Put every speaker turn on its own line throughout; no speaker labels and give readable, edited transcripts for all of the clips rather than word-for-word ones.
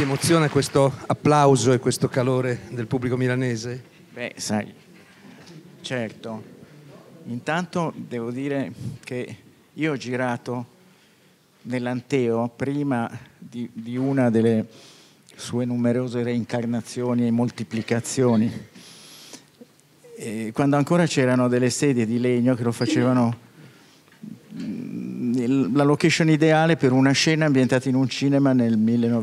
Ti emoziona questo applauso e questo calore del pubblico milanese?
Beh, sai, certo. Intanto devo dire che io ho girato nell'Anteo prima di una delle sue numerose reincarnazioni e moltiplicazioni, quando ancora c'erano delle sedie di legno che lo facevano la location ideale per una scena ambientata in un cinema nel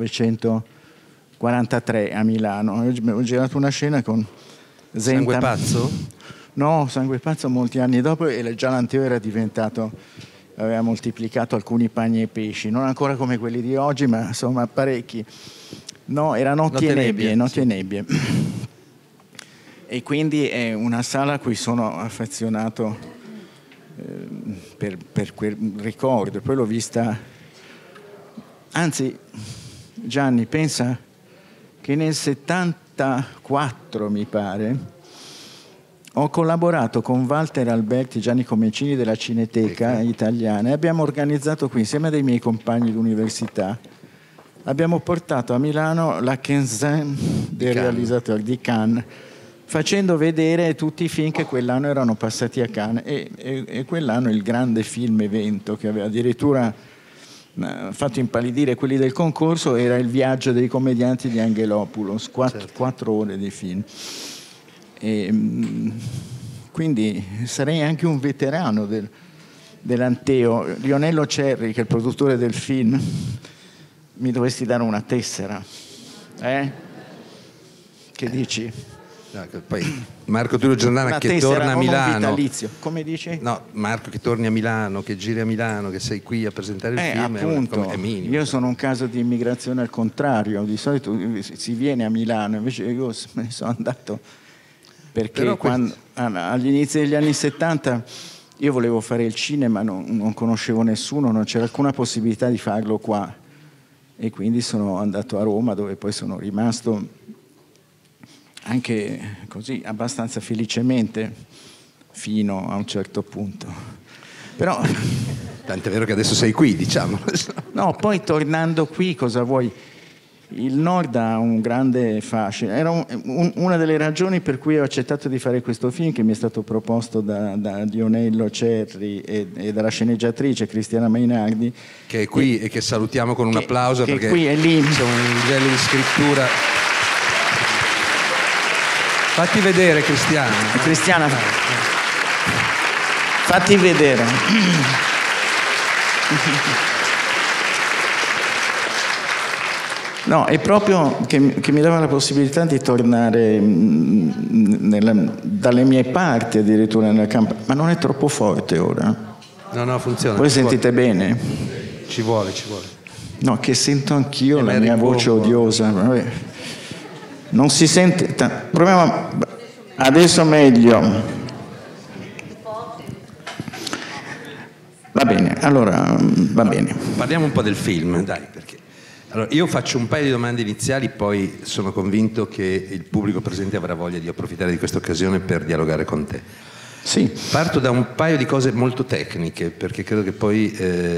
1943 a Milano. Ho girato una scena con
Sangue Pazzo?
No, Sangue Pazzo molti anni dopo, e già l'Anteo aveva moltiplicato alcuni pani e pesci, non ancora come quelli di oggi, ma insomma parecchi. No, era Notti e Nebbie. E quindi è una sala a cui sono affezionato per quel ricordo. Poi l'ho vista, anzi Gianni, pensa che nel 74 mi pare ho collaborato con Walter Alberti e Gianni Comencini della Cineteca italiana e abbiamo organizzato qui, insieme a dei miei compagni d'università, abbiamo portato a Milano la quinzaine dei realizzatori di Cannes, facendo vedere tutti i film che quell'anno erano passati a Cannes, e quell'anno il grande film evento che aveva addirittura fatto impallidire quelli del concorso era Il viaggio dei commedianti di Angelopoulos, 4 ore di film. E quindi sarei anche un veterano dell'Anteo. Lionello Cerri, che è il produttore del film, mi dovresti dare una tessera, Che dici?
No, poi Marco Tullio Giordana che
tessera,
torna a Milano.
Un vitalizio. Come dici?
No, Marco che torni a Milano, che giri a Milano, che sei qui a presentare il film,
appunto,
è minimo.
Io sono un caso di immigrazione al contrario, di solito si viene a Milano, invece io me ne sono andato perché agli inizi degli anni 70 io volevo fare il cinema, non conoscevo nessuno, non c'era alcuna possibilità di farlo qua, e quindi sono andato a Roma, dove poi sono rimasto anche così abbastanza felicemente fino a un certo punto. Però
tant'è vero che adesso sei qui, diciamo.
No, poi tornando qui, cosa vuoi? Il Nord ha un grande fascino. Era una delle ragioni per cui ho accettato di fare questo film, che mi è stato proposto da Lionello Cerri e dalla sceneggiatrice Cristiana Mainardi,
che è qui e che salutiamo con un applauso,
che
perché
qui è lì.
c'è un livello di scrittura. Fatti vedere, Cristiana.
Cristiana, fatti vedere. No, è proprio che mi dava la possibilità di tornare dalle mie parti, addirittura nella campagna. Ma non è troppo forte ora?
No, funziona.
Voi sentite bene?
Ci vuole.
No, che sento anch'io la mia voce odiosa. Vabbè. Non si sente. Proviamo. Adesso meglio. Va bene, allora va bene.
Parliamo un po' del film, dai, perché. Allora, io faccio un paio di domande iniziali, poi sono convinto che il pubblico presente avrà voglia di approfittare di questa occasione per dialogare con te.
Sì.
Parto da un paio di cose molto tecniche, perché credo che poi,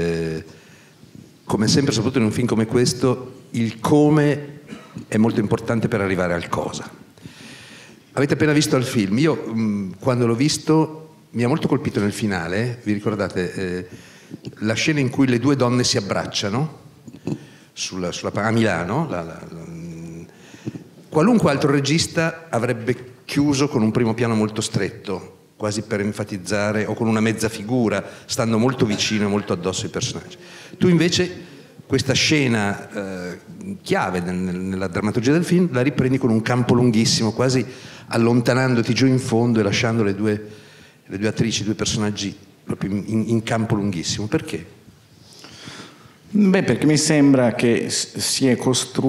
come sempre, soprattutto in un film come questo, il come è molto importante per arrivare al cosa. Avete appena visto il film. Io, quando l'ho visto, mi ha molto colpito nel finale. Vi ricordate la scena in cui le due donne si abbracciano a Milano? Qualunque altro regista avrebbe chiuso con un primo piano molto stretto, quasi per enfatizzare, o con una mezza figura, stando molto vicino e molto addosso ai personaggi. Tu invece questa scena chiave nella drammaturgia del film la riprendi con un campo lunghissimo, quasi allontanandoti giù in fondo e lasciando le due attrici, i due personaggi proprio in campo lunghissimo. Perché?
Beh, perché mi sembra che si è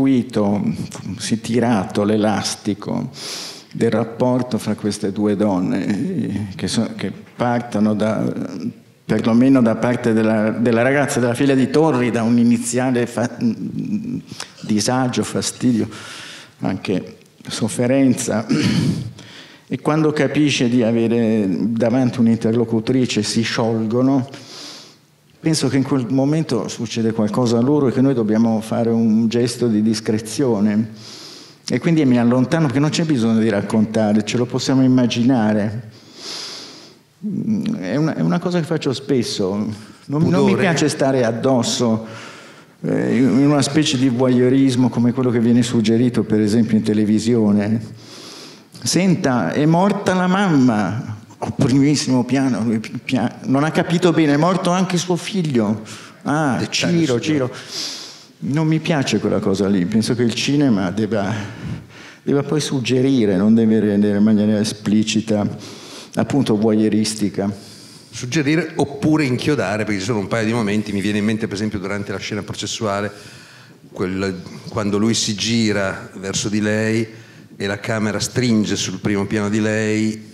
tirato l'elastico del rapporto fra queste due donne che partono perlomeno da parte della ragazza, della figlia di Torri, da un iniziale disagio, fastidio, anche sofferenza, e quando capisce di avere davanti un'interlocutrice si sciolgono, penso che in quel momento succede qualcosa a loro e che noi dobbiamo fare un gesto di discrezione. E quindi mi allontano, perché non c'è bisogno di raccontare, ce lo possiamo immaginare. È una cosa che faccio spesso. Non mi piace stare addosso in una specie di voyeurismo come quello che viene suggerito per esempio in televisione. Senta, è morta la mamma. Primissimo piano, non ha capito bene, è morto anche suo figlio. Ah, Ciro. Non mi piace quella cosa lì, penso che il cinema debba poi suggerire, non deve rendere in maniera esplicita, appunto voyeuristica.
Suggerire oppure inchiodare, perché ci sono un paio di momenti, mi viene in mente per esempio durante la scena processuale, quando lui si gira verso di lei e la camera stringe sul primo piano di lei,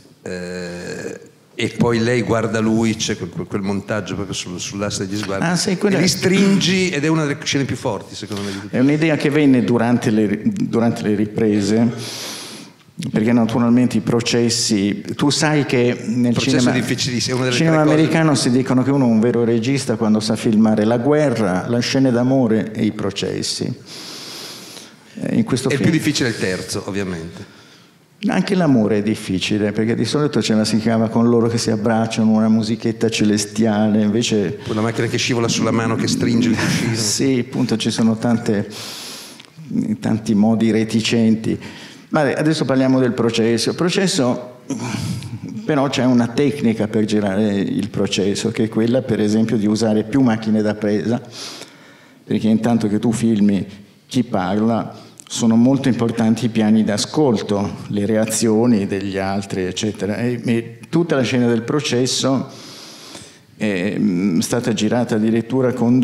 e poi lei guarda lui, c'è quel montaggio proprio sull'asse degli sguardi, e li stringi, ed è una delle scene più forti secondo me.
È un'idea che venne durante le riprese, perché naturalmente i processi, tu sai che nel cinema americano si dicono che uno è un vero regista quando sa filmare la guerra, le scene d'amore e i processi. In questo
è
film
più difficile il terzo, ovviamente.
Anche l'amore è difficile, perché di solito ce la si cava con loro che si abbracciano, una musichetta celestiale, invece
una macchina che scivola sulla mano, che stringe il cuscino.
Sì, appunto, ci sono tanti modi reticenti. Ma adesso parliamo del processo. Il processo, però, c'è una tecnica per girare il processo, che è quella, per esempio, di usare più macchine da presa, perché intanto che tu filmi chi parla, sono molto importanti i piani d'ascolto, le reazioni degli altri, eccetera. E tutta la scena del processo è stata girata addirittura con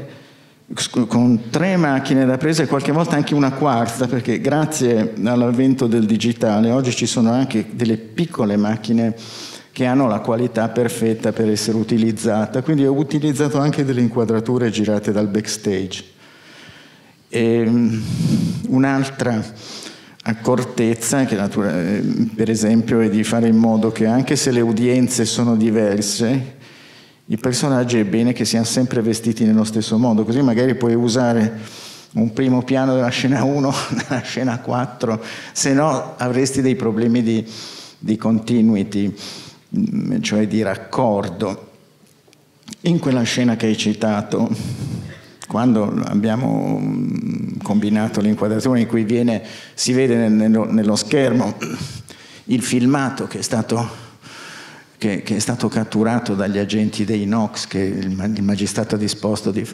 3 macchine da presa e qualche volta anche una quarta, perché grazie all'avvento del digitale oggi ci sono anche delle piccole macchine che hanno la qualità perfetta per essere utilizzata. Quindi ho utilizzato anche delle inquadrature girate dal backstage. Un'altra accortezza, che per esempio, è di fare in modo che anche se le udienze sono diverse, i personaggi è bene che siano sempre vestiti nello stesso modo, così magari puoi usare un primo piano della scena 1 nella scena 4, se no avresti dei problemi di continuity, cioè di raccordo. In quella scena che hai citato, quando abbiamo combinato l'inquadratura in cui si vede nello schermo il filmato che è stato catturato dagli agenti dei NOx, che il magistrato ha disposto di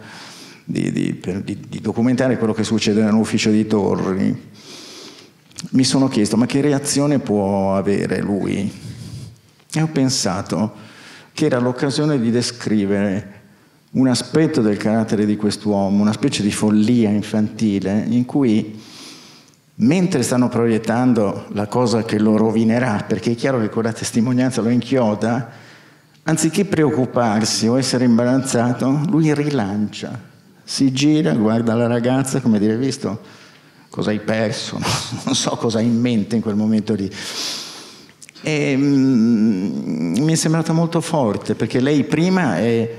documentare quello che succede nell'ufficio di Torri, mi sono chiesto: ma che reazione può avere lui? E ho pensato che era l'occasione di descrivere un aspetto del carattere di quest'uomo, una specie di follia infantile, in cui, mentre stanno proiettando la cosa che lo rovinerà, perché è chiaro che quella testimonianza lo inchioda, anziché preoccuparsi o essere imbarazzato, lui rilancia, si gira, guarda la ragazza come dire: visto cosa hai perso, non so cosa hai in mente in quel momento lì. E mi è sembrata molto forte, perché lei prima è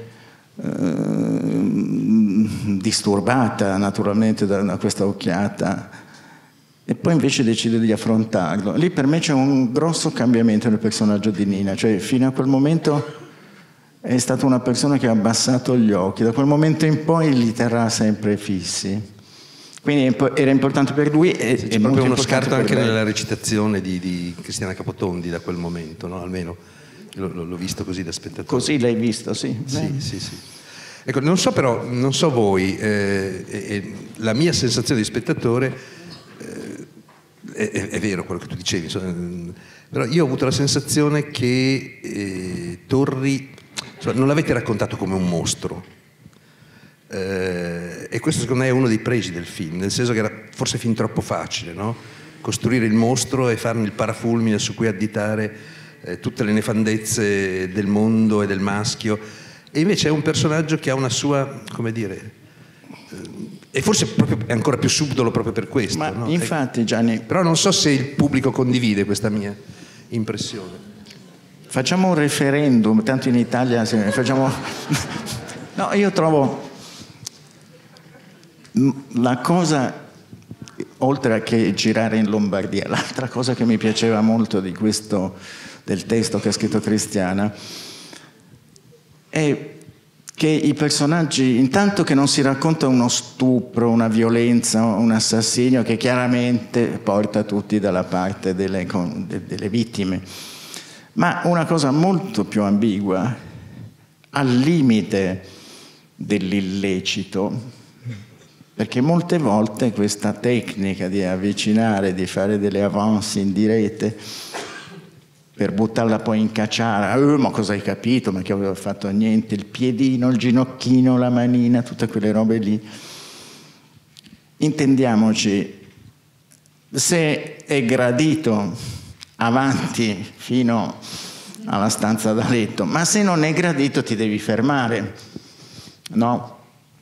disturbata naturalmente da questa occhiata, e poi invece decide di affrontarlo. Lì per me c'è un grosso cambiamento nel personaggio di Nina, cioè fino a quel momento è stata una persona che ha abbassato gli occhi, da quel momento in poi li terrà sempre fissi, quindi era importante per lui e
c'è proprio uno scarto anche nella recitazione di Cristiana Capotondi da quel momento, no? Almeno l'ho visto così da spettatore.
Così l'hai visto, sì.
Sì. Ecco, non so voi, la mia sensazione di spettatore, è vero quello che tu dicevi, però io ho avuto la sensazione che Torri, non l'avete raccontato come un mostro, e questo secondo me è uno dei pregi del film, nel senso che era forse fin troppo facile, no? Costruire il mostro e farne il parafulmine su cui additare tutte le nefandezze del mondo e del maschio, e invece è un personaggio che ha una sua, come dire, e forse proprio è ancora più subdolo proprio per questo.
Ma
no?
Infatti, Gianni,
però non so se il pubblico condivide questa mia impressione.
facciamo un referendum, tanto in Italia facciamo... No, io trovo la cosa, oltre a che girare in Lombardia, l'altra cosa che mi piaceva molto di questo, del testo che ha scritto Cristiana, è che i personaggi, intanto che non si racconta uno stupro, una violenza, un assassinio che chiaramente porta tutti dalla parte delle vittime, ma una cosa molto più ambigua, al limite dell'illecito, perché molte volte questa tecnica di avvicinare, di fare delle avance indirette per buttarla poi in cacciara, ma cosa hai capito, ma che aveva fatto niente, il piedino, il ginocchino, la manina, tutte quelle robe lì. Intendiamoci, se è gradito avanti fino alla stanza da letto, ma se non è gradito ti devi fermare, no?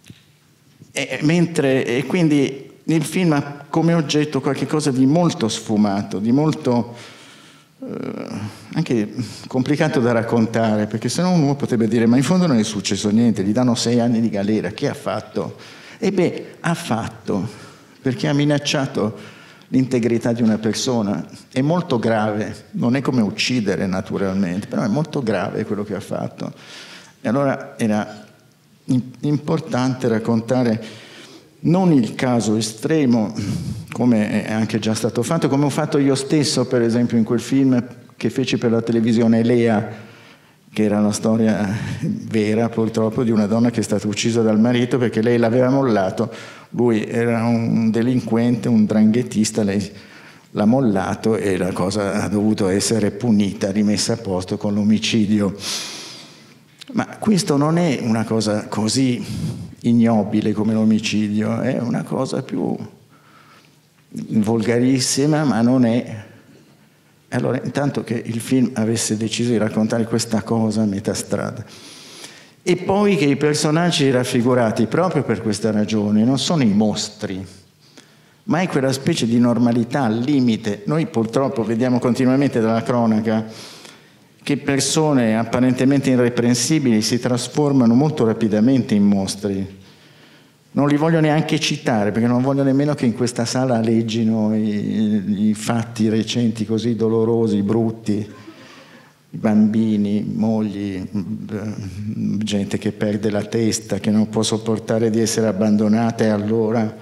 E quindi il film ha come oggetto qualcosa di molto sfumato, di molto anche complicato da raccontare, perché se no uno potrebbe dire ma in fondo non è successo niente, gli danno 6 anni di galera, che ha fatto? E beh, ha fatto, perché ha minacciato l'integrità di una persona. È molto grave, non è come uccidere naturalmente, però è molto grave quello che ha fatto. E allora era importante raccontare non il caso estremo, come è anche già stato fatto, come ho fatto io stesso, per esempio, in quel film che feci per la televisione, Lea, che era una storia vera, purtroppo, di una donna che è stata uccisa dal marito perché lei l'aveva mollato. Lui era un delinquente, un 'ndranghetista, lei l'ha mollato e la cosa ha dovuto essere punita, rimessa a posto con l'omicidio. Ma questo non è una cosa così ignobile come l'omicidio, è una cosa più volgarissima, ma non è. Allora, intanto che il film avesse deciso di raccontare questa cosa a metà strada, e poi che i personaggi raffigurati proprio per questa ragione non sono i mostri, ma è quella specie di normalità al limite. Noi purtroppo vediamo continuamente dalla cronaca che persone apparentemente irreprensibili si trasformano molto rapidamente in mostri. Non li voglio neanche citare, perché non voglio nemmeno che in questa sala leggino i fatti recenti così dolorosi, brutti, bambini, mogli, gente che perde la testa, che non può sopportare di essere abbandonata, e allora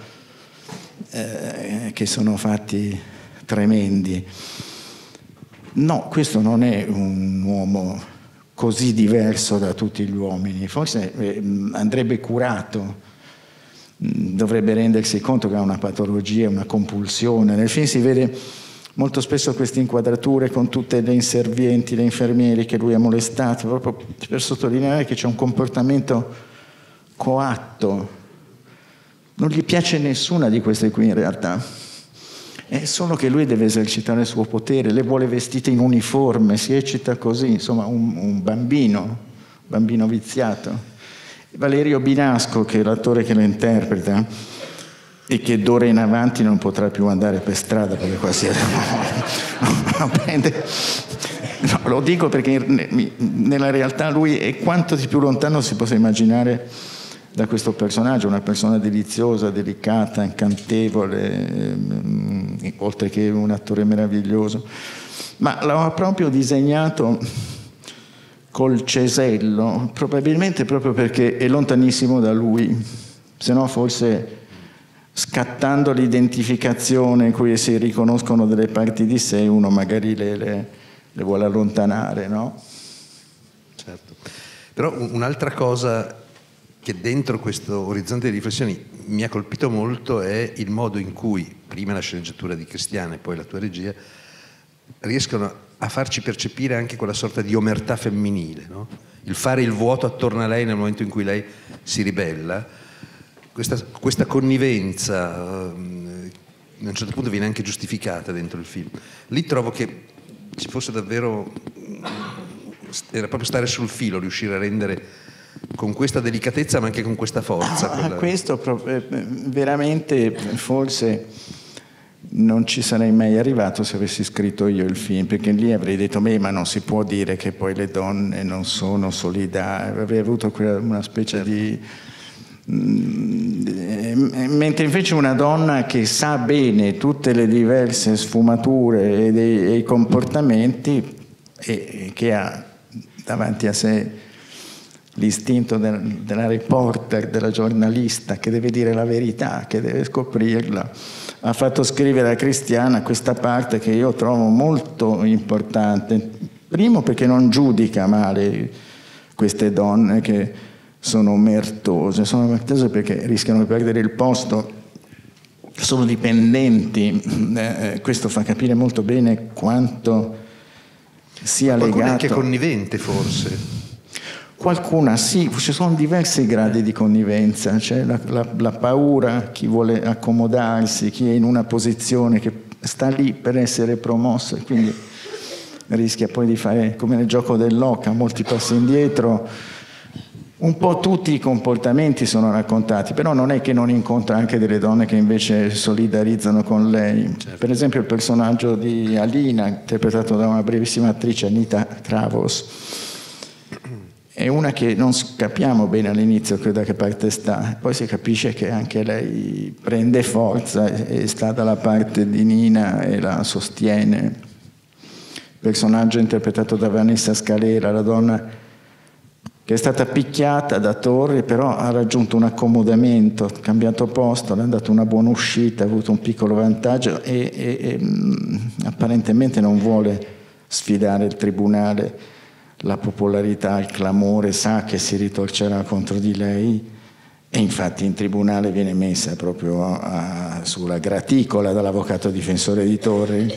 che sono fatti tremendi. No, questo non è un uomo così diverso da tutti gli uomini, forse andrebbe curato, dovrebbe rendersi conto che ha una patologia, una compulsione. Nel film si vede molto spesso queste inquadrature con tutte le inservienti, le infermieri che lui ha molestato, proprio per sottolineare che c'è un comportamento coatto. Non gli piace nessuna di queste qui in realtà, è solo che lui deve esercitare il suo potere, le vuole vestite in uniforme, si eccita così, insomma un bambino viziato. Valerio Binasco, che è l'attore che lo interpreta e che d'ora in avanti non potrà più andare per strada perché quasi no, lo dico perché nella realtà lui è quanto di più lontano si possa immaginare da questo personaggio, una persona deliziosa, delicata, incantevole, oltre che un attore meraviglioso. Ma l'ho proprio disegnato col cesello, probabilmente proprio perché è lontanissimo da lui, se no forse scattando l'identificazione in cui si riconoscono delle parti di sé, uno magari le vuole allontanare, no?
Certo. Però un'altra cosa che dentro questo orizzonte di riflessioni mi ha colpito molto è il modo in cui, prima la sceneggiatura di Cristiana e poi la tua regia, riescono a farci percepire anche quella sorta di omertà femminile, no? Il fare il vuoto attorno a lei nel momento in cui lei si ribella, questa connivenza a un certo punto viene anche giustificata dentro il film. Lì trovo che ci fosse davvero, era proprio stare sul filo, riuscire a rendere con questa delicatezza ma anche con questa forza.
Questo veramente forse non ci sarei mai arrivato se avessi scritto io il film, perché lì avrei detto, ma non si può dire che poi le donne non sono solidali, avrei avuto una specie di... mentre invece una donna che sa bene tutte le diverse sfumature e i comportamenti e che ha davanti a sé l'istinto della reporter, della giornalista che deve dire la verità, che deve scoprirla, ha fatto scrivere a Cristiana questa parte che io trovo molto importante. Primo perché non giudica male queste donne che sono omertose perché rischiano di perdere il posto, sono dipendenti, questo fa capire molto bene quanto sia legato.
Qualcuno è anche connivente forse.
Qualcuna sì, ci sono diversi gradi di connivenza, c'è la paura, chi vuole accomodarsi, chi è in una posizione che sta lì per essere promosso e quindi rischia poi di fare come nel gioco dell'oca, molti passi indietro. Un po' tutti i comportamenti sono raccontati, però non è che non incontra anche delle donne che invece solidarizzano con lei. Certo. Per esempio il personaggio di Alina, interpretato da una brevissima attrice, Anita Kravos, è una che non capiamo bene all'inizio da che parte sta, poi si capisce che anche lei prende forza e sta dalla parte di Nina e la sostiene. Il personaggio interpretato da Vanessa Scalera, la donna che è stata picchiata da Torri, però ha raggiunto un accomodamento, ha cambiato posto, le ha dato una buona uscita, ha avuto un piccolo vantaggio e apparentemente non vuole sfidare il tribunale. La popolarità, il clamore, sa che si ritorcerà contro di lei e infatti in tribunale viene messa proprio sulla graticola dall'avvocato difensore di Torri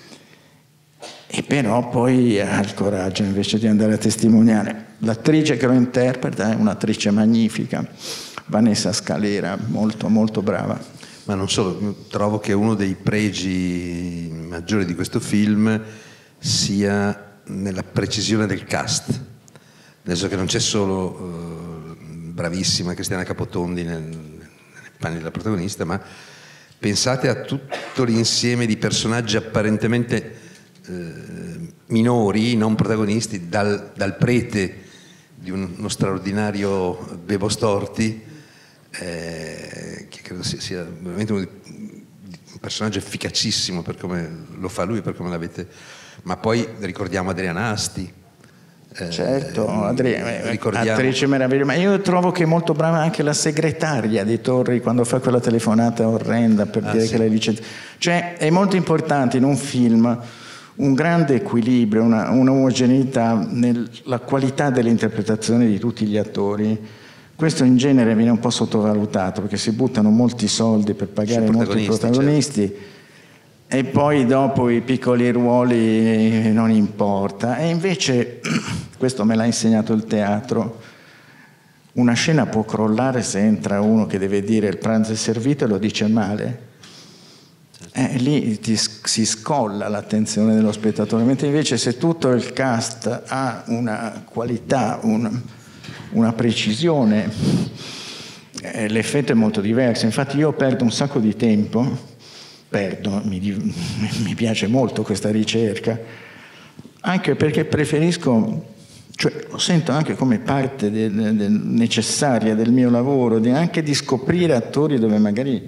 e però poi ha il coraggio invece di andare a testimoniare. L'attrice che lo interpreta è un'attrice magnifica, Vanessa Scalera, molto molto brava.
Ma non solo, trovo che uno dei pregi maggiori di questo film sia nella precisione del cast, nel senso che non c'è solo bravissima Cristiana Capotondi nei panni della protagonista, ma pensate a tutto l'insieme di personaggi apparentemente minori, non protagonisti, dal prete di uno straordinario Bebo Storti, che credo sia veramente un personaggio efficacissimo per come lo fa lui, per come l'avete... Ma poi ricordiamo Adriana Asti.
Certo, attrice meravigliosa. Ma io trovo che è molto brava anche la segretaria di Torri quando fa quella telefonata orrenda per dire che lei licenziata. Cioè è molto importante in un film un grande equilibrio, una omogeneità nella qualità dell'interpretazione di tutti gli attori. Questo in genere viene un po' sottovalutato perché si buttano molti soldi per pagare molti protagonisti. Certo. E poi dopo i piccoli ruoli non importa. E invece, questo me l'ha insegnato il teatro, una scena può crollare se entra uno che deve dire il pranzo è servito e lo dice male. Lì si scolla l'attenzione dello spettatore, mentre invece se tutto il cast ha una qualità, una precisione, l'effetto è molto diverso. Infatti io perdo un sacco di tempo. Mi piace molto questa ricerca, anche perché preferisco, cioè lo sento anche come parte necessaria del mio lavoro, anche di scoprire attori dove magari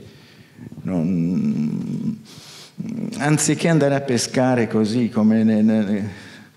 non, anziché andare a pescare così come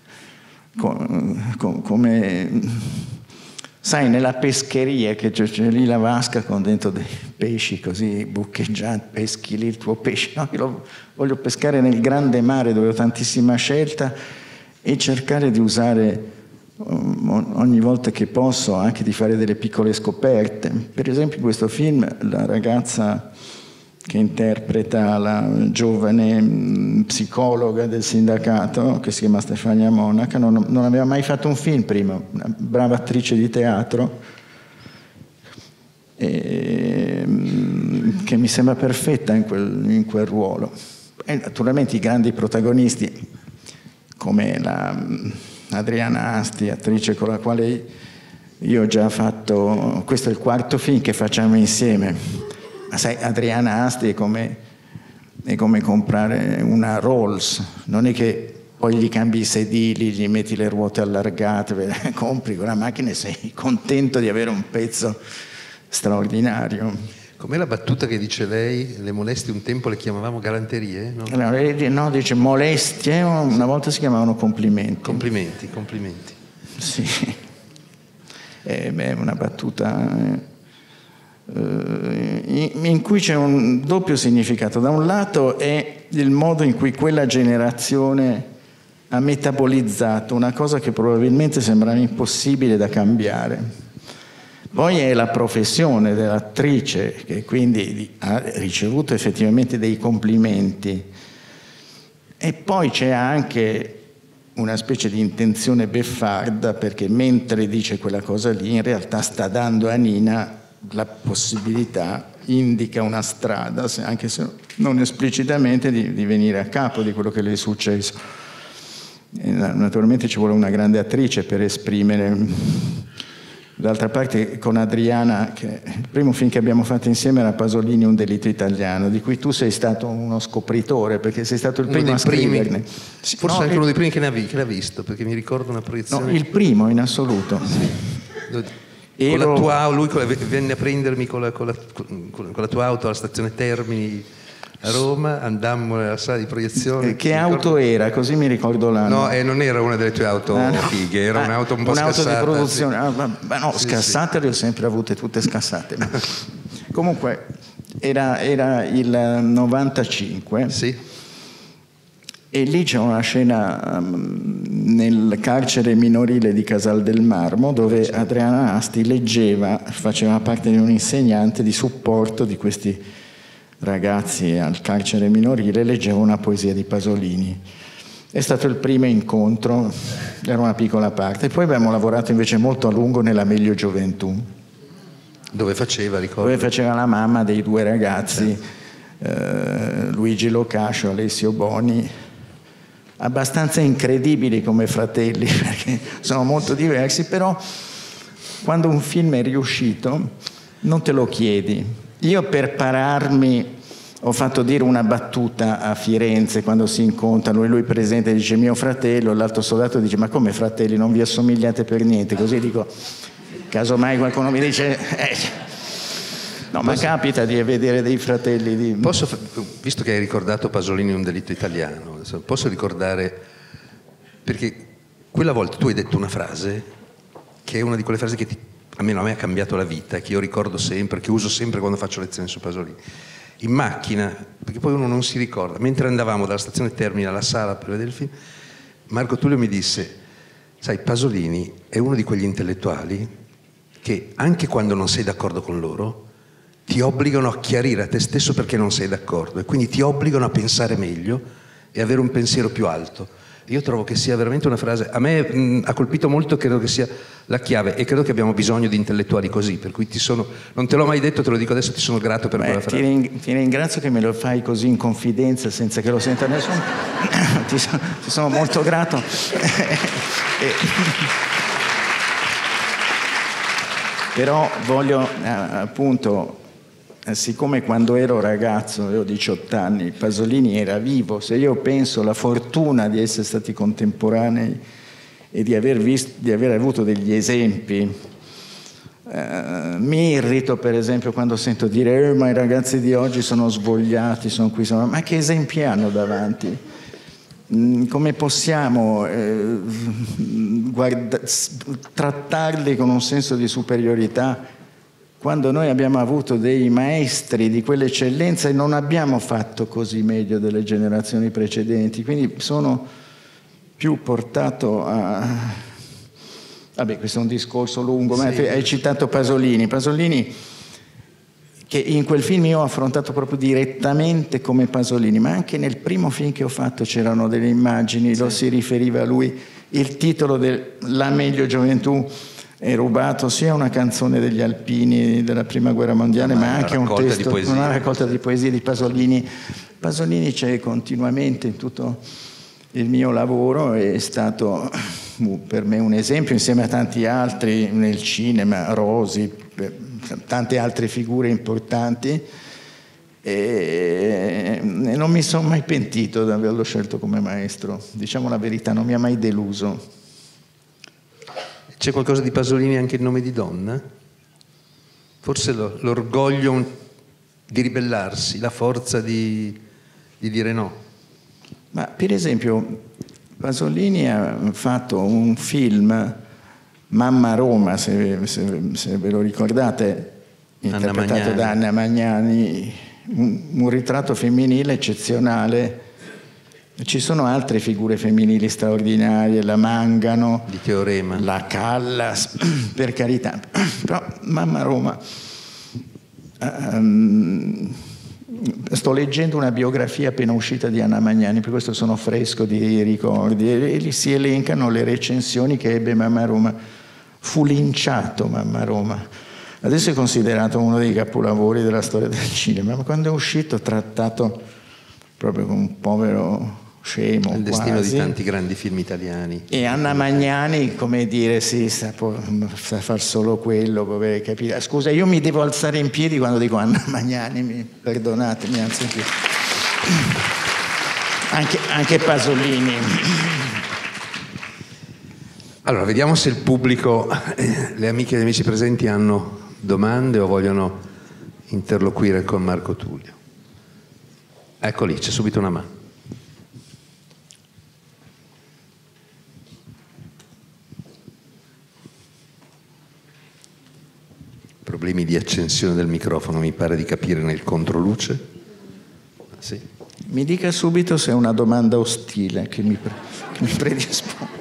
sai, nella pescheria che c'è lì la vasca con dentro dei pesci così bucheggianti, peschi lì il tuo pesce. No, io lo voglio pescare nel grande mare dove ho tantissima scelta e cercare di usare ogni volta che posso anche di fare delle piccole scoperte. Per esempio in questo film la ragazza che interpreta la giovane psicologa del sindacato, che si chiama Stefania Monaca, non aveva mai fatto un film prima, una brava attrice di teatro, che mi sembra perfetta in quel ruolo. E naturalmente i grandi protagonisti, come la Adriana Asti, attrice con la quale io ho già fatto, questo è il quarto film che facciamo insieme. Ma sai, Adriana Asti è come è come comprare una Rolls, non è che poi gli cambi i sedili, gli metti le ruote allargate, compri quella macchina e sei contento di avere un pezzo straordinario.
Com'è la battuta che dice lei? Le molestie un tempo le chiamavamo galanterie? No,
no, dice molestie, una volta si chiamavano complimenti.
Complimenti.
Sì, è una battuta in cui c'è un doppio significato. Da un lato è il modo in cui quella generazione ha metabolizzato una cosa che probabilmente sembrava impossibile da cambiare. Poi è la professione dell'attrice, che quindi ha ricevuto effettivamente dei complimenti. E poi c'è anche una specie di intenzione beffarda, perché mentre dice quella cosa lì, in realtà sta dando a Nina la possibilità, indica una strada, anche se non esplicitamente, di venire a capo di quello che le è successo. E naturalmente ci vuole una grande attrice per esprimere. D'altra parte con Adriana, che il primo film che abbiamo fatto insieme era Pasolini, un delitto italiano, di cui tu sei stato uno scopritore, perché sei stato il primo a scriverne.
Forse anche uno dei primi che l'ha visto, perché mi ricordo una proiezione.
No, il primo in assoluto.
Con la tua, lui venne a prendermi con la tua auto alla stazione Termini a Roma, andammo nella sala di proiezione.
Che auto era? Così mi ricordo l'anno.
No, non era una delle tue auto fighe, era un'auto un po' scassata.
Un'auto di produzione.
Sì.
No, sì, scassate sì. Le ho sempre avute tutte scassate. Comunque era il 95.
Sì.
E lì c'è una scena nel carcere minorile di Casal del Marmo, dove Adriana Asti faceva parte di un insegnante di supporto di questi ragazzi al carcere minorile, leggeva una poesia di Pasolini. È stato il primo incontro, era una piccola parte. Poi abbiamo lavorato invece molto a lungo nella Meglio Gioventù.
Dove faceva, ricordo?
Dove faceva la mamma dei due ragazzi, Luigi Locascio, Alessio Boni, abbastanza incredibili come fratelli, perché sono molto diversi, però quando un film è riuscito non te lo chiedi. Io per pararmi ho fatto dire una battuta a Firenze quando si incontrano, e lui presente dice mio fratello, l'altro soldato dice ma come fratelli, non vi assomigliate per niente, così dico casomai qualcuno mi dice no, ma capita di vedere dei fratelli
visto che hai ricordato Pasolini un delitto italiano, posso ricordare, perché quella volta tu hai detto una frase che è una di quelle frasi che almeno a me ha cambiato la vita, che io ricordo sempre, che uso sempre quando faccio lezioni su Pasolini. In macchina, perché poi uno non si ricorda, mentre andavamo dalla stazione Termini alla sala per vedere il film, Marco Tullio mi disse, sai, Pasolini è uno di quegli intellettuali che anche quando non sei d'accordo con loro ti obbligano a chiarire a te stesso perché non sei d'accordo, e quindi ti obbligano a pensare meglio e avere un pensiero più alto. Io trovo che sia veramente una frase, a me ha colpito molto, credo che sia la chiave, e credo che abbiamo bisogno di intellettuali così, per cui non te l'ho mai detto, te lo dico adesso, ti sono grato per quella frase.
Ti ringrazio che me lo fai così in confidenza senza che lo senta nessuno. ti sono molto grato. Però voglio appunto, siccome quando ero ragazzo, avevo 18 anni, Pasolini era vivo, se io penso alla fortuna di essere stati contemporanei e di aver avuto degli esempi, mi irrito per esempio quando sento dire ma i ragazzi di oggi sono svogliati, sono qui, ma che esempi hanno davanti? Come possiamo trattarli con un senso di superiorità quando noi abbiamo avuto dei maestri di quell'eccellenza e non abbiamo fatto così meglio delle generazioni precedenti? Quindi sono più portato a... Vabbè, questo è un discorso lungo, sì. Ma hai citato Pasolini, che in quel film io ho affrontato proprio direttamente come Pasolini, ma anche nel primo film che ho fatto c'erano delle immagini, sì. Lo si riferiva a lui, il titolo della Meglio Gioventù è rubato sia una canzone degli Alpini della Prima Guerra Mondiale, ma anche un testo, una raccolta di poesie di Pasolini. Pasolini c'è continuamente in tutto il mio lavoro, è stato per me un esempio insieme a tanti altri nel cinema, Rosi, tante altre figure importanti, e non mi sono mai pentito di averlo scelto come maestro, diciamo la verità, non mi ha mai deluso.
C'è qualcosa di Pasolini anche in Nome di donna? Forse l'orgoglio di ribellarsi, la forza di dire no.
Ma per esempio Pasolini ha fatto un film, Mamma Roma, se ve lo ricordate, interpretato da Anna Magnani, un ritratto femminile eccezionale. Ci sono altre figure femminili straordinarie, la Mangano,
di Teorema,
la Callas, per carità, però Mamma Roma. Sto leggendo una biografia appena uscita di Anna Magnani, per questo sono fresco di ricordi, e lì si elencano le recensioni che ebbe Mamma Roma. Fu linciato Mamma Roma, adesso è considerato uno dei capolavori della storia del cinema, ma quando è uscito trattato proprio come un povero scemo.
Il destino
quasi.
Di tanti grandi film italiani.
E Anna Magnani, come dire, sì, sa far solo quello, per capire. Scusa, io mi devo alzare in piedi quando dico Anna Magnani, perdonatemi, anzi anche Pasolini.
Allora, vediamo se il pubblico, le amiche e gli amici presenti hanno domande o vogliono interloquire con Marco Tullio. Ecco lì, c'è subito una mano. Problemi di accensione del microfono, mi pare di capire nel controluce. Sì.
Mi dica subito se è una domanda ostile che mi predispone.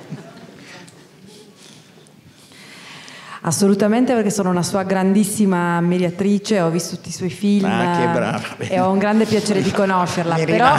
Assolutamente, perché sono una sua grandissima ammiratrice, ho visto tutti i suoi film.
Che brava.
E ho un grande piacere di conoscerla.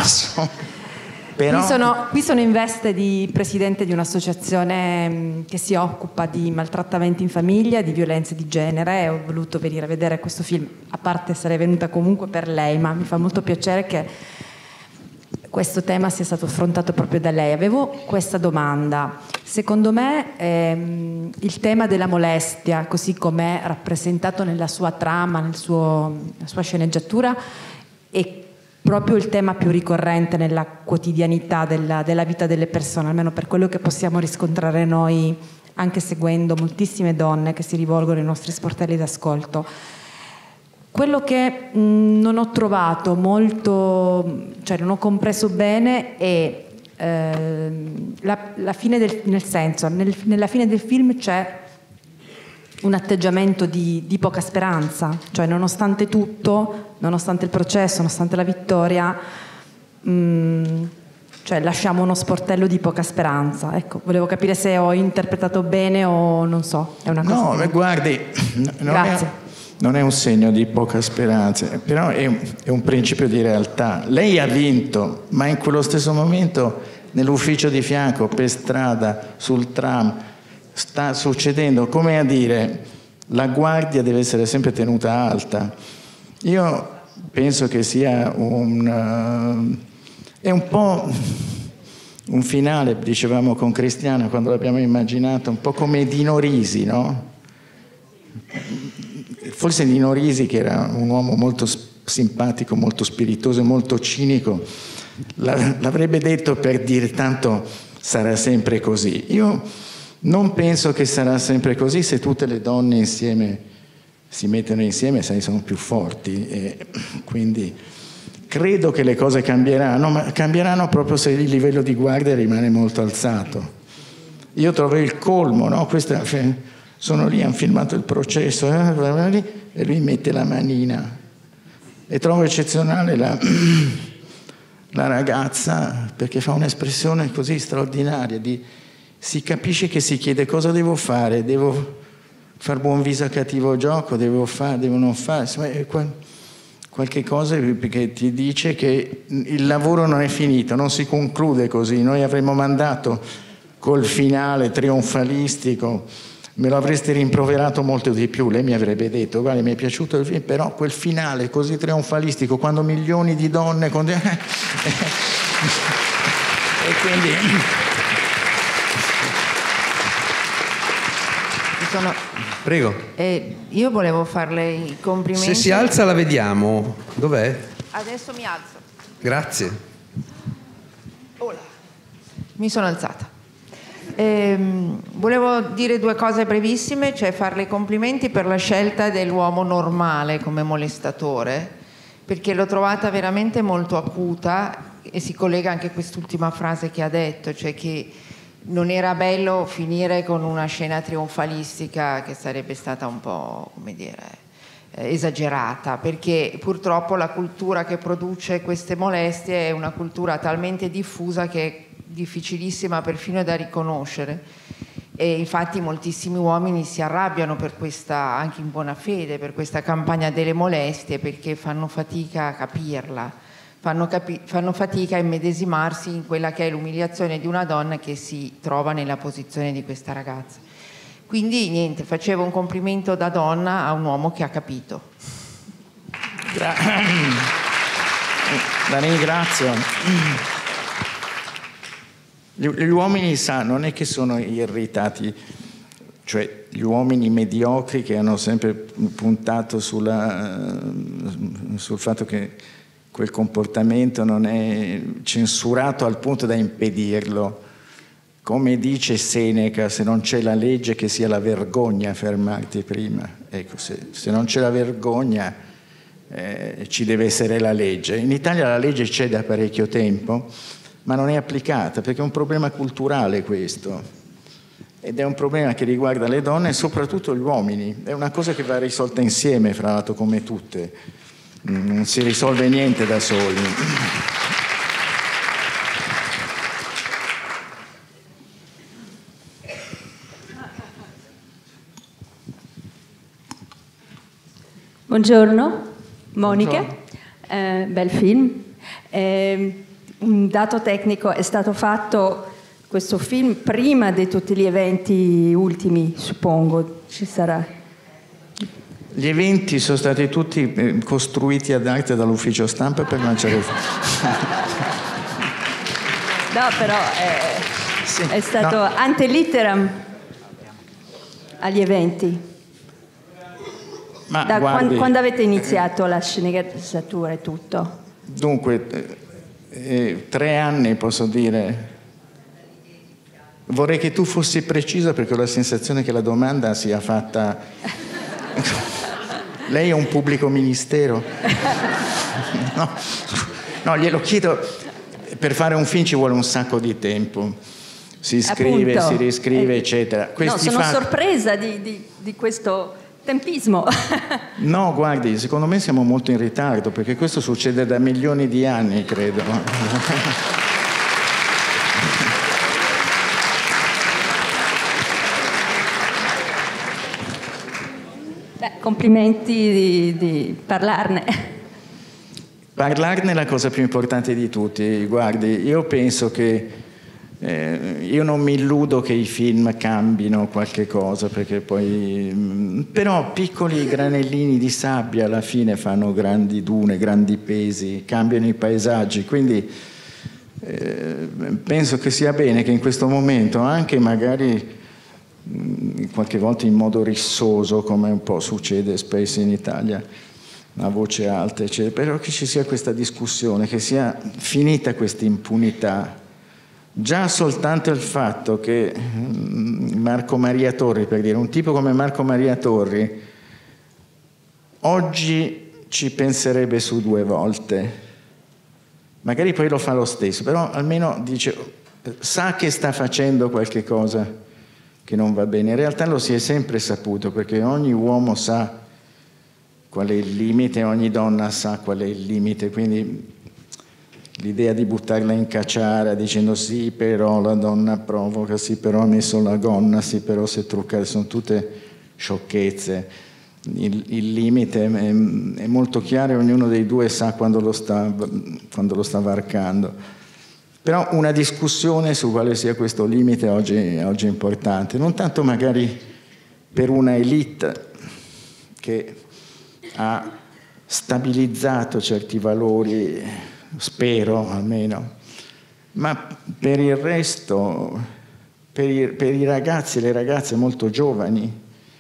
Però qui sono in veste di presidente di un'associazione che si occupa di maltrattamenti in famiglia, di violenze di genere, e ho voluto venire a vedere questo film. A parte sarei venuta comunque per lei, ma mi fa molto piacere che questo tema sia stato affrontato proprio da lei. Avevo questa domanda. Secondo me il tema della molestia, così come rappresentato nella sua trama, nella sua sceneggiatura, è proprio il tema più ricorrente nella quotidianità della vita delle persone, almeno per quello che possiamo riscontrare noi, anche seguendo moltissime donne che si rivolgono ai nostri sportelli d'ascolto. Quello che non ho trovato molto, cioè non ho compreso bene, è la fine nel senso, nella fine del film c'è un atteggiamento di poca speranza, cioè nonostante tutto, nonostante il processo, nonostante la vittoria, cioè lasciamo uno sportello di poca speranza. Ecco, volevo capire se ho interpretato bene o non so, è una cosa.
No, guardi, non è un segno di poca speranza, però è un principio di realtà. Lei ha vinto, ma in quello stesso momento nell'ufficio di fianco, per strada, sul tram, sta succedendo, come a dire, la guardia deve essere sempre tenuta alta. Io penso che sia è un po' un finale, dicevamo con Cristiana quando l'abbiamo immaginato, un po' come Dino Risi, no? Forse Dino Risi, che era un uomo molto simpatico, molto spiritoso e molto cinico, l'avrebbe detto per dire tanto sarà sempre così. Io non penso che sarà sempre così. Se tutte le donne insieme si mettono insieme, sai, sono più forti, e quindi credo che le cose cambieranno, ma cambieranno proprio se il livello di guardia rimane molto alzato. Io trovo il colmo, no? Sono lì, hanno filmato il processo, e lui mette la manina, e trovo eccezionale la ragazza, perché fa un'espressione così straordinaria, si capisce che si chiede cosa devo fare, devo far buon viso a cattivo gioco, devo non fare, insomma, qualche cosa che ti dice che il lavoro non è finito, non si conclude così. Noi avremmo mandato col finale trionfalistico, me lo avreste rimproverato molto di più, lei mi avrebbe detto guarda, mi è piaciuto il film, però quel finale così trionfalistico, quando milioni di donne e quindi
Prego.
Io volevo farle i complimenti.
Se si alza la vediamo. Dov'è?
Adesso mi alzo.
Grazie.
Hola. Mi sono alzata. Volevo dire due cose brevissime, cioè farle i complimenti per la scelta dell'uomo normale come molestatore, perché l'ho trovata veramente molto acuta e si collega anche a quest'ultima frase che ha detto, cioè che non era bello finire con una scena trionfalistica che sarebbe stata un po', come dire, esagerata, perché purtroppo la cultura che produce queste molestie è una cultura talmente diffusa che è difficilissima perfino da riconoscere, e infatti moltissimi uomini si arrabbiano per questa, anche in buona fede, per questa campagna delle molestie, perché fanno fatica a capirla, fanno fatica a immedesimarsi in quella che è l'umiliazione di una donna che si trova nella posizione di questa ragazza. Quindi niente, facevo un complimento da donna a un uomo che ha capito.
La ringrazio. Gli uomini non è che sono irritati, cioè gli uomini mediocri che hanno sempre puntato sul fatto che quel comportamento non è censurato al punto da impedirlo. Come dice Seneca, se non c'è la legge che sia la vergogna a fermarti prima. Ecco, se non c'è la vergogna ci deve essere la legge. In Italia la legge c'è da parecchio tempo, ma non è applicata, perché è un problema culturale questo. Ed è un problema che riguarda le donne e soprattutto gli uomini. È una cosa che va risolta insieme, fra l'altro, come tutte. Non si risolve niente da soli.
Buongiorno, Monica. Bel film. Un dato tecnico: è stato fatto questo film prima di tutti gli eventi ultimi, suppongo. Ci sarà.
Gli eventi sono stati tutti costruiti ad arte dall'ufficio stampa per lanciare il film.
No, però
Sì,
è stato ante litteram agli eventi.
Ma
Da
guardi,
quando avete iniziato la sceneggiatura e tutto?
Dunque, 3 anni posso dire. Vorrei che tu fossi precisa, perché ho la sensazione che la domanda sia fatta. Lei è un pubblico ministero? No, glielo chiedo. Per fare un film ci vuole un sacco di tempo. Si scrive,
Appunto.
si riscrive, eccetera.
No, sono sorpresa di questo tempismo.
No, guardi, secondo me siamo molto in ritardo, perché questo succede da milioni di anni, credo.
Beh, complimenti di parlarne.
Parlarne è la cosa più importante di tutti. Guardi, io penso che io non mi illudo che i film cambino qualche cosa, perché poi però piccoli granellini di sabbia alla fine fanno grandi dune, grandi pesi, cambiano i paesaggi, quindi penso che sia bene che in questo momento, anche magari qualche volta in modo rissoso, come un po' succede spesso in Italia, a voce alta, eccetera, però che ci sia questa discussione, che sia finita questa impunità. Già soltanto il fatto che Marco Maria Torri, per dire, un tipo come Marco Maria Torri, oggi ci penserebbe su 2 volte. Magari poi lo fa lo stesso, però almeno dice, sa che sta facendo qualche cosa che non va bene. In realtà lo si è sempre saputo, perché ogni uomo sa qual è il limite, ogni donna sa qual è il limite, quindi l'idea di buttarla in cacciara dicendo sì però la donna provoca, sì però ha messo la gonna, sì però si è truccata, sono tutte sciocchezze. Il limite è molto chiaro e ognuno dei due sa quando lo sta varcando. Però una discussione su quale sia questo limite oggi è importante, non tanto magari per una elite che ha stabilizzato certi valori, spero almeno, ma per il resto, per i ragazzi e le ragazze molto giovani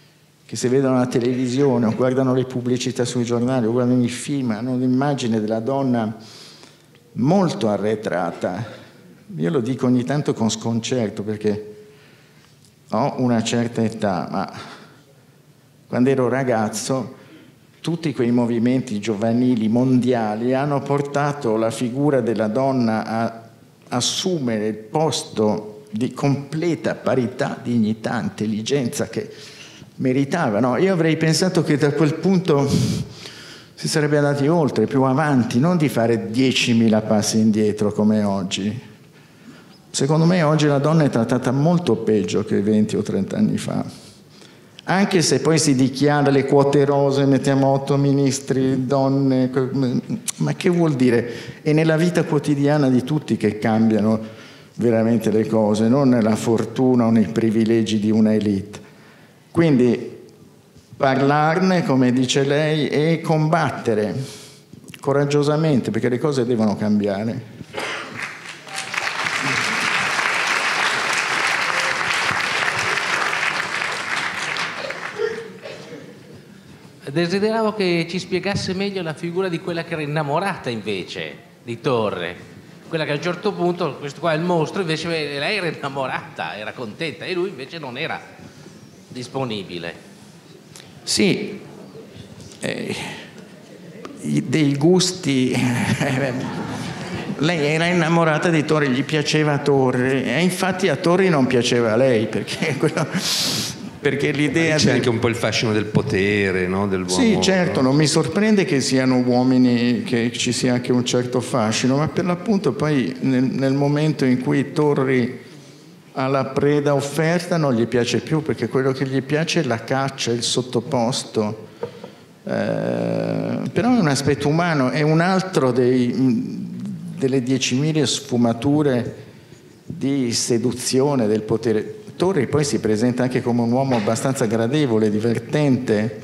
che se vedono la televisione o guardano le pubblicità sui giornali o guardano i film, hanno un'immagine della donna molto arretrata. Io lo dico ogni tanto con sconcerto perché ho una certa età, ma quando ero ragazzo tutti quei movimenti giovanili mondiali hanno portato la figura della donna a assumere il posto di completa parità, dignità, intelligenza che meritava, no? Io avrei pensato che da quel punto si sarebbe andati oltre, più avanti, non di fare 10.000 passi indietro come oggi. Secondo me oggi la donna è trattata molto peggio che 20 o 30 anni fa. Anche se poi si dichiara le quote rose, mettiamo 8 ministri, donne, ma che vuol dire? È nella vita quotidiana di tutti che cambiano veramente le cose, non nella fortuna o nei privilegi di una elite. Quindi parlarne, come dice lei, e combattere coraggiosamente, perché le cose devono cambiare.
Desideravo che ci spiegasse meglio la figura di quella che era innamorata invece di Torre, quella che a un certo punto, questo qua è il mostro, invece lei era innamorata, era contenta e lui invece non era disponibile.
Sì, dei gusti. Lei era innamorata di Torre, gli piaceva Torre e infatti a Torre non piaceva lei perché l'idea
c'è anche un po' il fascino del potere, no? Dell'uomo.
Sì, certo, non mi sorprende che siano uomini, che ci sia anche un certo fascino, ma per l'appunto poi nel momento in cui Torri ha la preda offerta non gli piace più, perché quello che gli piace è la caccia, il sottoposto. Però è un aspetto umano, è un altro delle 10.000 sfumature di seduzione del potere. Torri poi si presenta anche come un uomo abbastanza gradevole, divertente,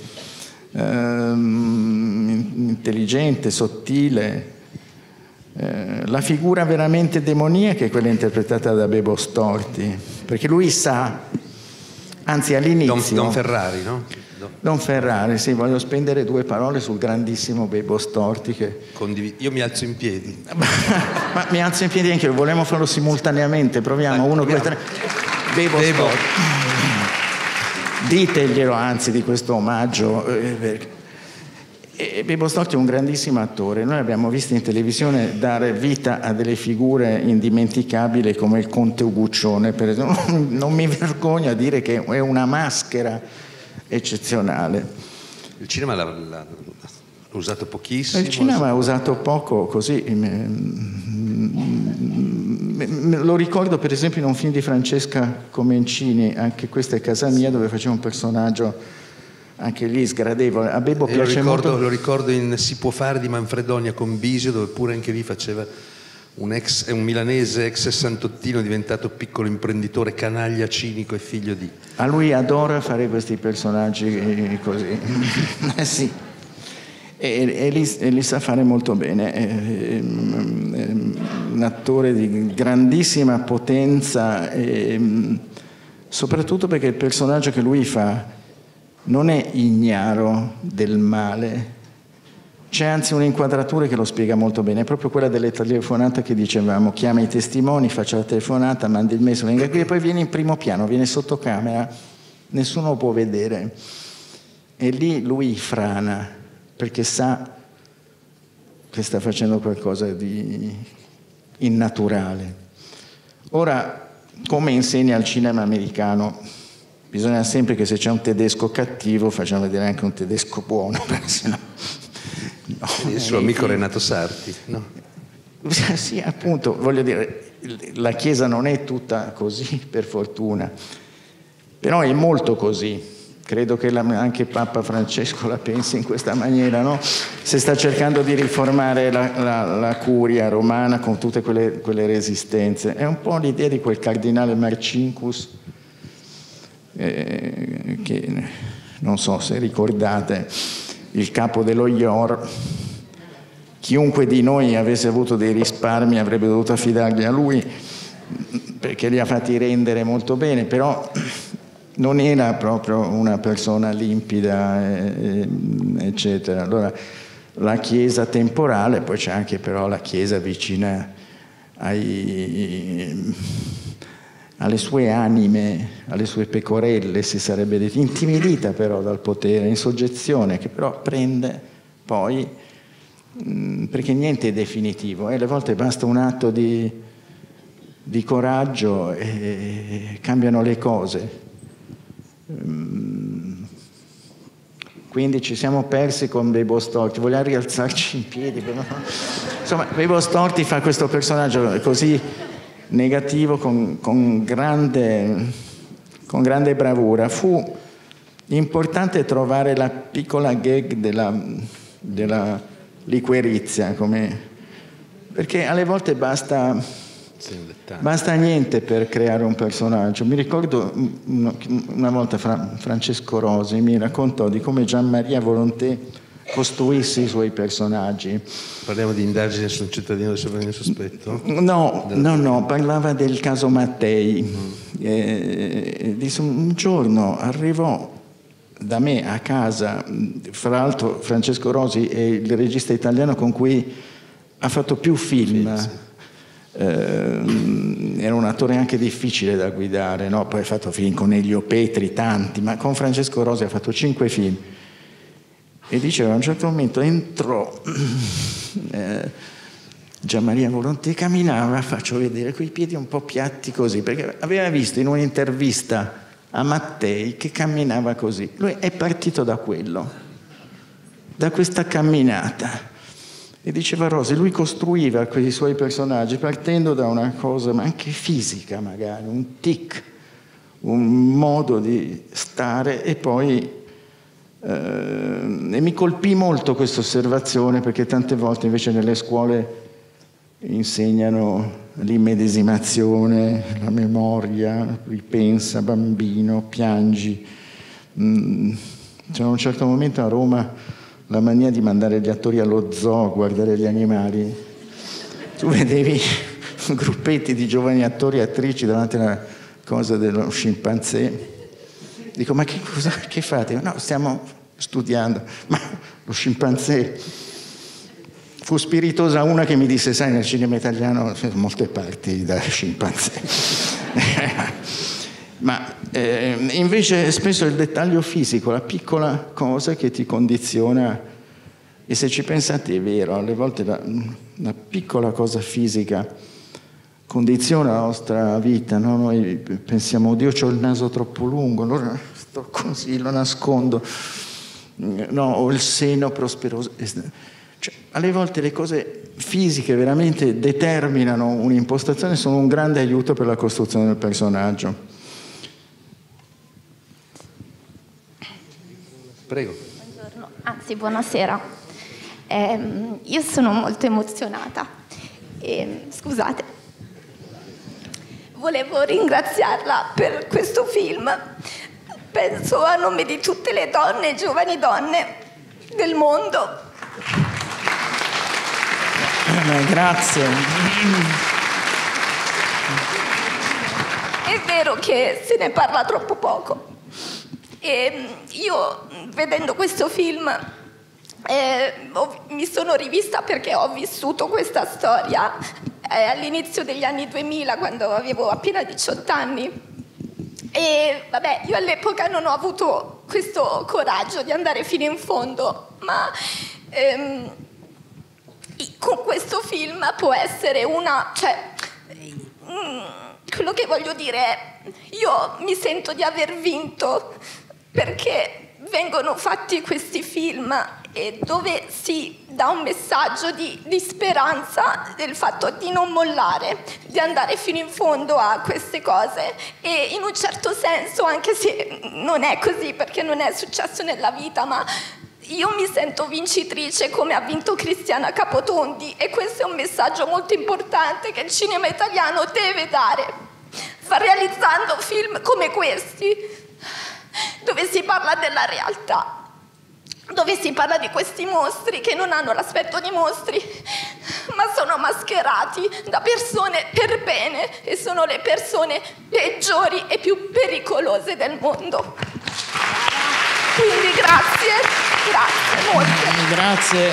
intelligente, sottile. La figura veramente demoniaca è quella interpretata da Bebo Storti, perché lui sa, anzi all'inizio...
Don Ferrari, no?
Don Ferrari, sì, voglio spendere 2 parole sul grandissimo Bebo Storti che...
Io mi alzo in piedi.
Ma mi alzo in piedi anche io, volevamo farlo simultaneamente, proviamo, 1, 2, 3... Bebo Storti. Diteglielo anzi di questo omaggio. Bebo Storti è un grandissimo attore. Noi abbiamo visto in televisione dare vita a delle figure indimenticabili come il Conte Uguccione, per esempio. Non mi vergogno a dire che è una maschera eccezionale.
Il cinema l'ha usato pochissimo.
Il cinema ha usato poco, così. Lo ricordo per esempio in un film di Francesca Comencini, anche questa è Casa mia, dove faceva un personaggio anche lì sgradevole. A Bebo piace molto.
Lo ricordo in Si può fare di Manfredonia con Bisio, dove pure anche lì faceva un milanese ex sessantottino diventato piccolo imprenditore, canaglia, cinico e figlio di...
A lui adora fare questi personaggi così. Sì. E li sa fare molto bene, è un attore di grandissima potenza, soprattutto perché il personaggio che lui fa non è ignaro del male, c'è anzi un'inquadratura che lo spiega molto bene, è proprio quella delle telefonate che dicevamo: chiama i testimoni, faccia la telefonata, mandi il mail, venga qui e poi viene in primo piano, viene sotto camera, nessuno lo può vedere, e lì lui frana perché sa che sta facendo qualcosa di innaturale. Ora, come insegna il cinema americano, bisogna sempre che se c'è un tedesco cattivo facciamo vedere anche un tedesco buono, perché sennò... No,
il suo amico Renato Sarti, no?
Sì, appunto, voglio dire, la Chiesa non è tutta così, per fortuna, però è molto così. Credo che anche Papa Francesco la pensi in questa maniera, no? Se sta cercando di riformare la curia romana con tutte quelle resistenze. È un po' l'idea di quel cardinale Marcinkus, che non so se ricordate, il capo dello IOR. Chiunque di noi avesse avuto dei risparmi avrebbe dovuto affidarli a lui, perché li ha fatti rendere molto bene, però non era proprio una persona limpida, eccetera. Allora la Chiesa temporale, poi c'è anche però la Chiesa vicina alle sue anime, alle sue pecorelle, si sarebbe detto, intimidita però dal potere, in soggezione, che però prende poi, perché niente è definitivo, alle volte basta un atto di coraggio e cambiano le cose. Quindi ci siamo persi con Bebo Storti, vogliamo rialzarci in piedi, insomma Bebo Storti fa questo personaggio così negativo con grande bravura. Fu importante trovare la piccola gag della liquirizia, perché alle volte basta niente per creare un personaggio. Mi ricordo una volta Francesco Rosi mi raccontò di come Gianmaria Volonté costruisse i suoi personaggi.
Parliamo di indagini su un cittadino del Sovrano sospetto?
No, parlava del caso Mattei. Disse, un giorno arrivò da me a casa, fra l'altro Francesco Rosi è il regista italiano con cui ha fatto più film. Sì. Era un attore anche difficile da guidare, no? Poi ha fatto film con Elio Petri, tanti, ma con Francesco Rosi ha fatto 5 film. E diceva, a un certo momento entrò Gianmaria Volonté, camminava, faccio vedere, quei piedi un po' piatti così, perché aveva visto in un'intervista a Mattei che camminava così. Lui è partito da quello, da questa camminata. E diceva Rosi, lui costruiva quei suoi personaggi partendo da una cosa, ma anche fisica magari, un tic, un modo di stare, e poi e mi colpì molto questa osservazione, perché tante volte invece nelle scuole insegnano l'immedesimazione, la memoria, ripensa bambino, piangi. C'era un certo momento a Roma la mania di mandare gli attori allo zoo a guardare gli animali. Tu vedevi gruppetti di giovani attori e attrici davanti alla cosa dello scimpanzé. Dico, ma che fate? No, stiamo studiando. Ma lo scimpanzé. Fu spiritosa una che mi disse, sai, nel cinema italiano sono molte parti da scimpanzé. Ma invece spesso è il dettaglio fisico, la piccola cosa che ti condiziona. E se ci pensate è vero, alle volte la piccola cosa fisica condiziona la nostra vita, no? Noi pensiamo, oddio, c'ho il naso troppo lungo, allora sto così, lo nascondo, no, ho il seno prosperoso. Cioè, alle volte le cose fisiche veramente determinano un'impostazione, sono un grande aiuto per la costruzione del personaggio.
Prego.
Buongiorno, anzi buonasera. Io sono molto emozionata. Scusate. Volevo ringraziarla per questo film. Penso a nome di tutte le donne, giovani donne del mondo.
Grazie.
È vero che se ne parla troppo poco. E io, vedendo questo film, mi sono rivista, perché ho vissuto questa storia all'inizio degli anni 2000, quando avevo appena 18 anni. E vabbè, io all'epoca non ho avuto questo coraggio di andare fino in fondo, ma con questo film può essere una... quello che voglio dire è, io mi sento di aver vinto, perché vengono fatti questi film dove si dà un messaggio di speranza, del fatto di non mollare, di andare fino in fondo a queste cose. E in un certo senso, anche se non è così perché non è successo nella vita, ma io mi sento vincitrice come ha vinto Cristiana Capotondi, e questo è un messaggio molto importante che il cinema italiano deve dare, realizzando film come questi, dove si parla della realtà, dove si parla di questi mostri che non hanno l'aspetto di mostri, ma sono mascherati da persone per bene e sono le persone peggiori e più pericolose del mondo. Quindi grazie molte.
Grazie.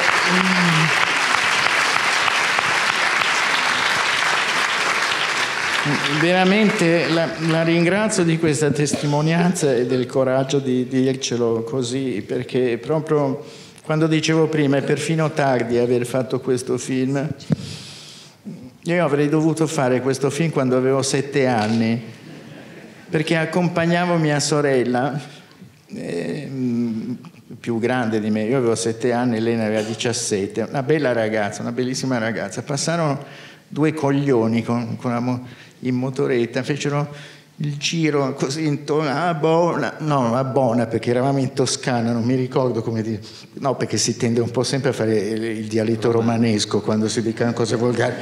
Veramente la ringrazio di questa testimonianza e del coraggio di dircelo così, perché proprio quando dicevo prima è perfino tardi aver fatto questo film. Io avrei dovuto fare questo film quando avevo 7 anni, perché accompagnavo mia sorella, più grande di me. Io avevo 7 anni, lei ne aveva 17, una bella ragazza, una bellissima ragazza. Passarono 2 coglioni in motoretta, fecero il giro così intorno a Bona, perché eravamo in Toscana, non mi ricordo come dire, no, perché si tende un po' sempre a fare il dialetto romanesco quando si dicono cose volgari.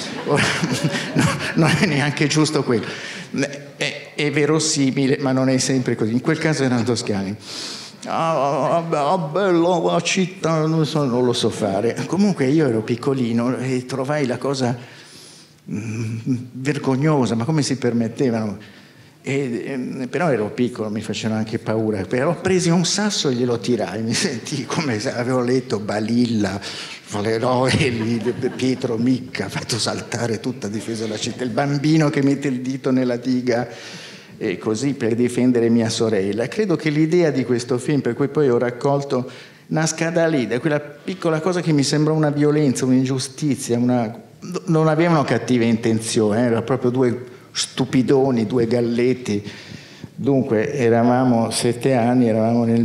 Non è neanche giusto quello, è verosimile, ma non è sempre così. In quel caso erano toscani. Bella città, non lo so fare. Comunque io ero piccolino e trovai la cosa vergognosa, ma come si permettevano? Però ero piccolo, mi facevano anche paura. Però presi un sasso e glielo tirai, mi sentii come se avevo letto Balilla, Pietro Micca, fatto saltare tutta difesa della città, il bambino che mette il dito nella diga, e così per difendere mia sorella. Credo che l'idea di questo film, per cui poi ho raccolto, nasca da lì, da quella piccola cosa che mi sembra una violenza, un'ingiustizia, non avevano cattive intenzioni, erano proprio 2 stupidoni, 2 galletti. Dunque eravamo 7 anni, eravamo nel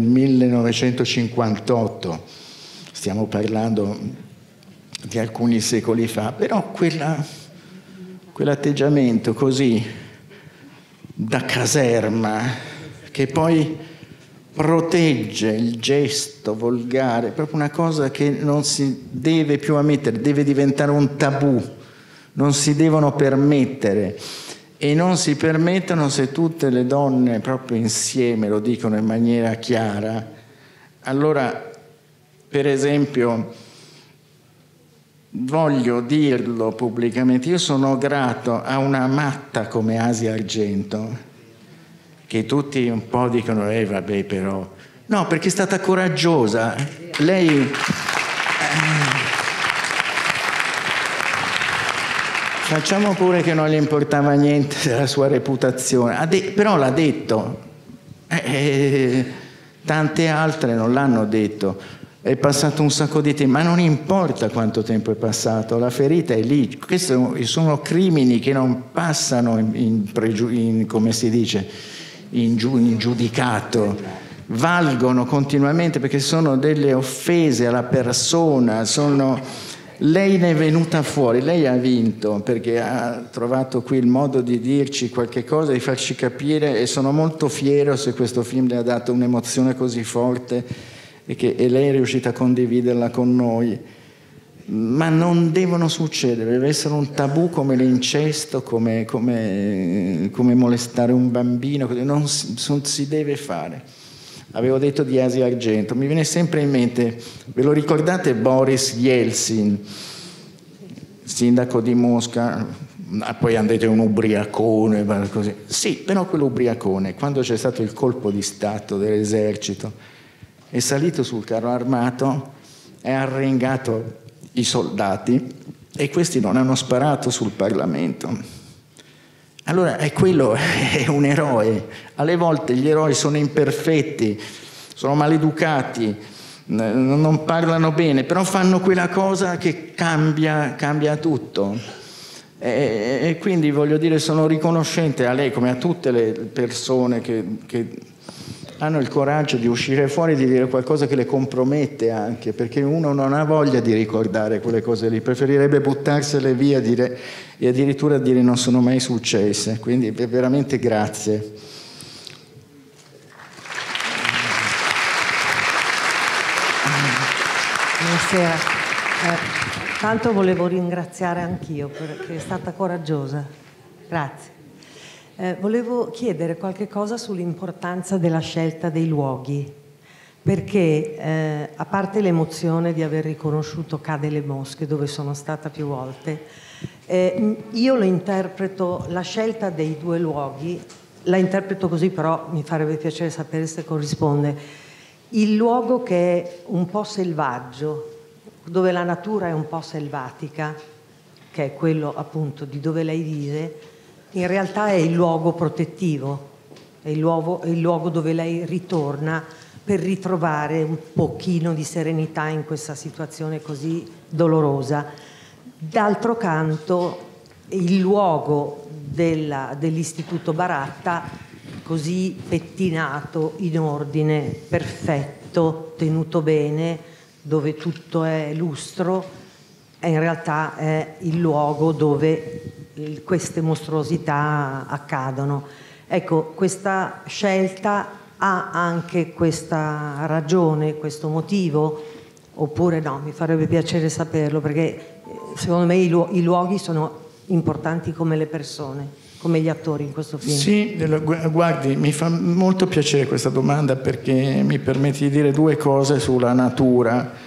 1958, stiamo parlando di alcuni secoli fa, però quell'atteggiamento così da caserma che poi protegge il gesto volgare, proprio una cosa che non si deve più ammettere, deve diventare un tabù, non si devono permettere, e non si permettono se tutte le donne proprio insieme lo dicono in maniera chiara. Allora, per esempio, voglio dirlo pubblicamente, io sono grato a una matta come Asia Argento, che tutti un po' dicono vabbè, però no, perché è stata coraggiosa. Lei facciamo pure che non gli importava niente della sua reputazione, però l'ha detto. Tante altre non l'hanno detto. È passato un sacco di tempo, ma non importa quanto tempo è passato, la ferita è lì. Questi sono crimini che non passano come si dice, in giudicato, valgono continuamente perché sono delle offese alla persona. Lei ne è venuta fuori, lei ha vinto perché ha trovato qui il modo di dirci qualche cosa, di farci capire, e sono molto fiero se questo film le ha dato un'emozione così forte e lei è riuscita a condividerla con noi. Ma non devono succedere, deve essere un tabù come l'incesto, come molestare un bambino, non si deve fare. Avevo detto di Asia Argento, mi viene sempre in mente, ve lo ricordate Boris Yeltsin, sindaco di Mosca? Poi hanno detto un ubriacone, così. Sì, però quell'ubriacone, quando c'è stato il colpo di Stato dell'esercito, è salito sul carro armato, è arringato i soldati e questi non hanno sparato sul Parlamento. Allora quello è un eroe. Alle volte gli eroi sono imperfetti, sono maleducati, non parlano bene, però fanno quella cosa che cambia tutto. E quindi voglio dire, sono riconoscente a lei come a tutte le persone che hanno il coraggio di uscire fuori e di dire qualcosa che le compromette anche, perché uno non ha voglia di ricordare quelle cose lì, preferirebbe buttarsele via e addirittura dire non sono mai successe. Quindi veramente grazie.
Buonasera. Tanto volevo ringraziare anch'io perché è stata coraggiosa. Grazie. Volevo chiedere qualche cosa sull'importanza della scelta dei luoghi, perché a parte l'emozione di aver riconosciuto Cade le mosche, dove sono stata più volte, io lo interpreto, la scelta dei due luoghi, la interpreto così, però mi farebbe piacere sapere se corrisponde. Il luogo che è un po' selvaggio, dove la natura è un po' selvatica, che è quello appunto di dove lei vive, in realtà è il luogo protettivo, è il luogo dove lei ritorna per ritrovare un pochino di serenità in questa situazione così dolorosa. D'altro canto, il luogo dell'Istituto Baratta, così pettinato, in ordine, perfetto, tenuto bene, dove tutto è lustro, in realtà è il luogo dove queste mostruosità accadono. Ecco, questa scelta ha anche questa ragione, questo motivo, oppure no? Mi farebbe piacere saperlo, perché secondo me i luoghi sono importanti come le persone, come gli attori in questo film.
Sì, guardi, mi fa molto piacere questa domanda, perché mi permette di dire due cose sulla natura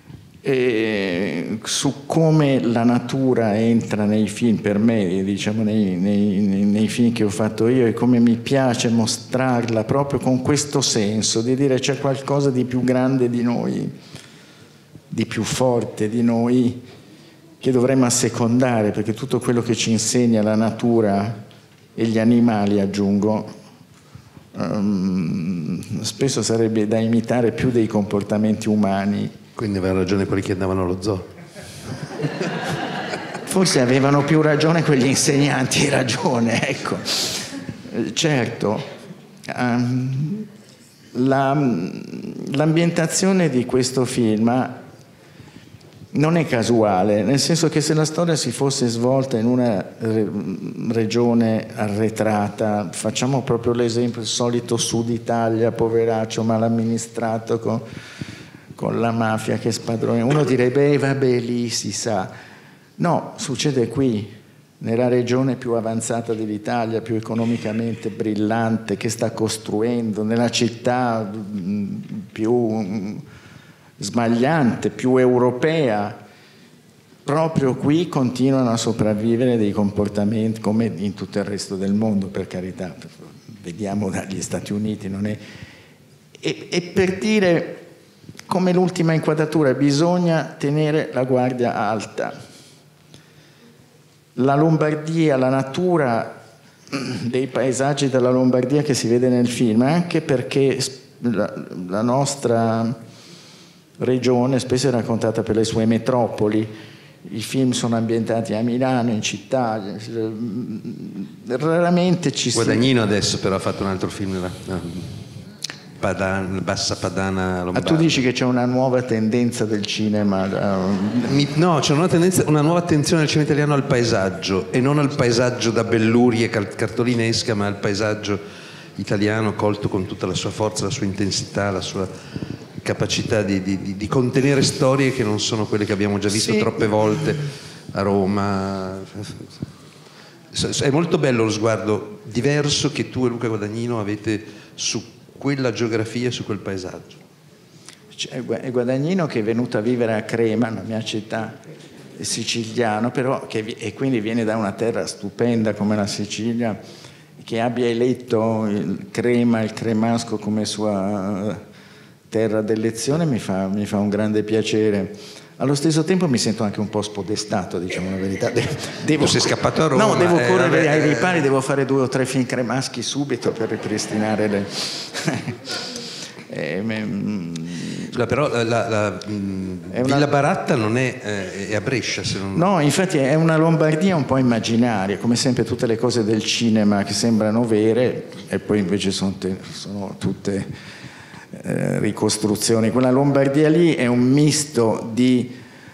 e su come la natura entra nei film, per me, diciamo nei film che ho fatto io, e come mi piace mostrarla proprio con questo senso di dire c'è qualcosa di più grande di noi, di più forte di noi, che dovremmo assecondare, perché tutto quello che ci insegna la natura e gli animali, aggiungo, spesso sarebbe da imitare più dei comportamenti umani.
Quindi aveva ragione quelli che andavano allo zoo.
Forse avevano più ragione quegli insegnanti, hai ragione, ecco. Certo, l'ambientazione di questo film non è casuale, nel senso che se la storia si fosse svolta in una regione arretrata, facciamo proprio l'esempio, il solito Sud Italia, poveraccio, mal amministrato, con la mafia che spadrona, uno direbbe vabbè, lì si sa. No, succede qui, nella regione più avanzata dell'Italia, più economicamente brillante, che sta costruendo, nella città più smagliante, più europea. Proprio qui continuano a sopravvivere dei comportamenti, come in tutto il resto del mondo, per carità, vediamo dagli Stati Uniti, non è... E per dire, come l'ultima inquadratura, bisogna tenere la guardia alta. La Lombardia, la natura dei paesaggi della Lombardia che si vede nel film, anche perché la nostra regione spesso è raccontata per le sue metropoli, i film sono ambientati a Milano, in città, raramente ci
Guadagnino adesso però ha fatto un altro film, Bassa Padana Lombarda.
Tu dici che c'è una nuova tendenza del cinema?
No, c'è una nuova attenzione del cinema italiano al paesaggio, e non al paesaggio da bellurie cartolinesca, ma al paesaggio italiano colto con tutta la sua forza, la sua intensità, la sua capacità di contenere storie che non sono quelle che abbiamo già visto troppe volte a Roma. È molto bello lo sguardo diverso che tu e Luca Guadagnino avete su quella geografia, su quel paesaggio.
C'è Guadagnino che è venuto a vivere a Crema, la mia città, è siciliano, però e quindi viene da una terra stupenda come la Sicilia, che abbia eletto Crema, il cremasco come sua terra d'elezione mi fa un grande piacere. Allo stesso tempo mi sento anche un po' spodestato, diciamo la verità.
Sei scappato a Roma.
No, devo correre ai ripari, devo fare 2 o 3 film cremaschi subito per ripristinare le...
Però Villa Baratta non è a Brescia, se non...
No, infatti è una Lombardia un po' immaginaria, come sempre tutte le cose del cinema che sembrano vere e poi invece sono tutte ricostruzioni. Quella Lombardia lì è un misto di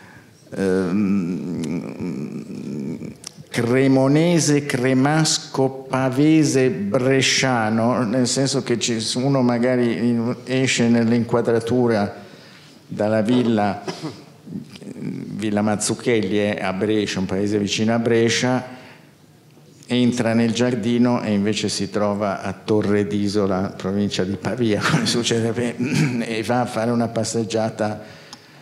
cremonese, cremasco, pavese, bresciano, nel senso che uno magari esce nell'inquadratura dalla Villa Mazzucchelli a Brescia, un paese vicino a Brescia, entra nel giardino e invece si trova a Torre d'Isola, provincia di Pavia, come succede, e va a fare una passeggiata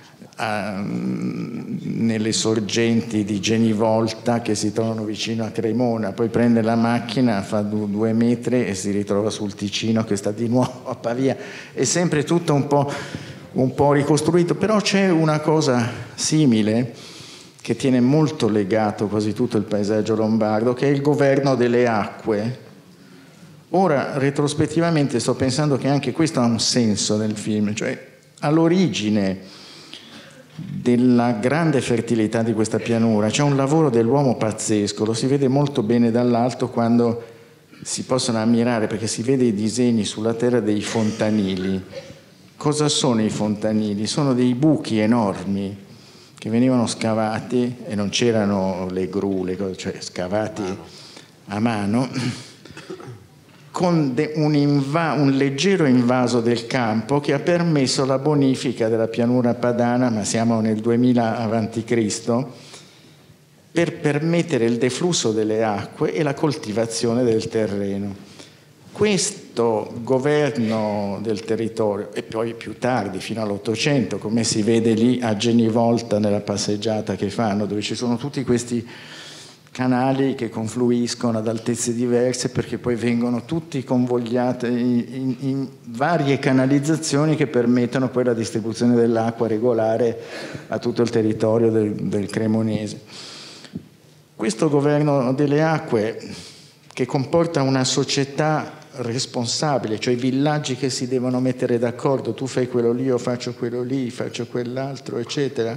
nelle sorgenti di Genivolta che si trovano vicino a Cremona, poi prende la macchina, fa 2 metri e si ritrova sul Ticino che sta di nuovo a Pavia. È sempre tutto un po' ricostruito, però c'è una cosa simile che tiene molto legato quasi tutto il paesaggio lombardo, che è il governo delle acque. Ora, retrospettivamente, sto pensando che anche questo ha un senso nel film, cioè all'origine della grande fertilità di questa pianura c'è un lavoro dell'uomo pazzesco, lo si vede molto bene dall'alto quando si possono ammirare, perché si vede i disegni sulla terra dei fontanili. Cosa sono i fontanili? Sono dei buchi enormi che venivano scavati, e non c'erano le gru, cioè scavati a mano, con un leggero invaso del campo che ha permesso la bonifica della pianura padana, ma siamo nel 2000 a.C., per permettere il deflusso delle acque e la coltivazione del terreno. Questo governo del territorio, e poi più tardi, fino all'Ottocento, come si vede lì a Genivolta nella passeggiata che fanno, dove ci sono tutti questi canali che confluiscono ad altezze diverse, perché poi vengono tutti convogliati in varie canalizzazioni che permettono poi la distribuzione dell'acqua regolare a tutto il territorio del Cremonese. Questo governo delle acque, che comporta una società responsabile, cioè i villaggi che si devono mettere d'accordo, tu fai quello lì, io faccio quello lì, faccio quell'altro, eccetera,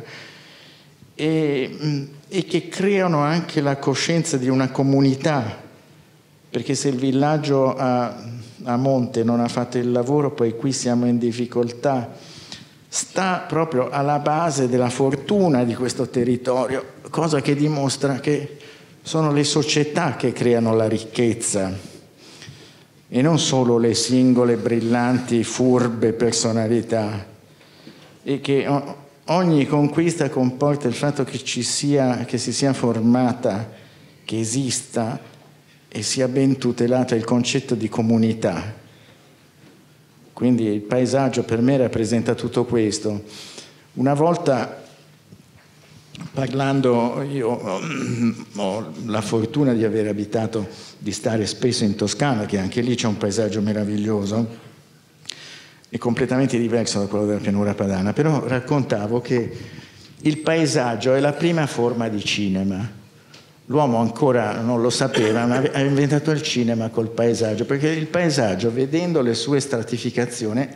e che creano anche la coscienza di una comunità, perché se il villaggio a monte non ha fatto il lavoro, poi qui siamo in difficoltà. Sta proprio alla base della fortuna di questo territorio, cosa che dimostra che sono le società che creano la ricchezza e non solo le singole brillanti, furbe personalità, e che ogni conquista comporta il fatto che si sia formata, che esista e sia ben tutelato il concetto di comunità. Quindi il paesaggio per me rappresenta tutto questo. Una volta, parlando, io ho la fortuna di aver abitato, di stare spesso in Toscana, che anche lì c'è un paesaggio meraviglioso, è completamente diverso da quello della pianura padana, però raccontavo che il paesaggio è la prima forma di cinema. L'uomo ancora non lo sapeva, ma ha inventato il cinema col paesaggio, perché il paesaggio, vedendo le sue stratificazioni,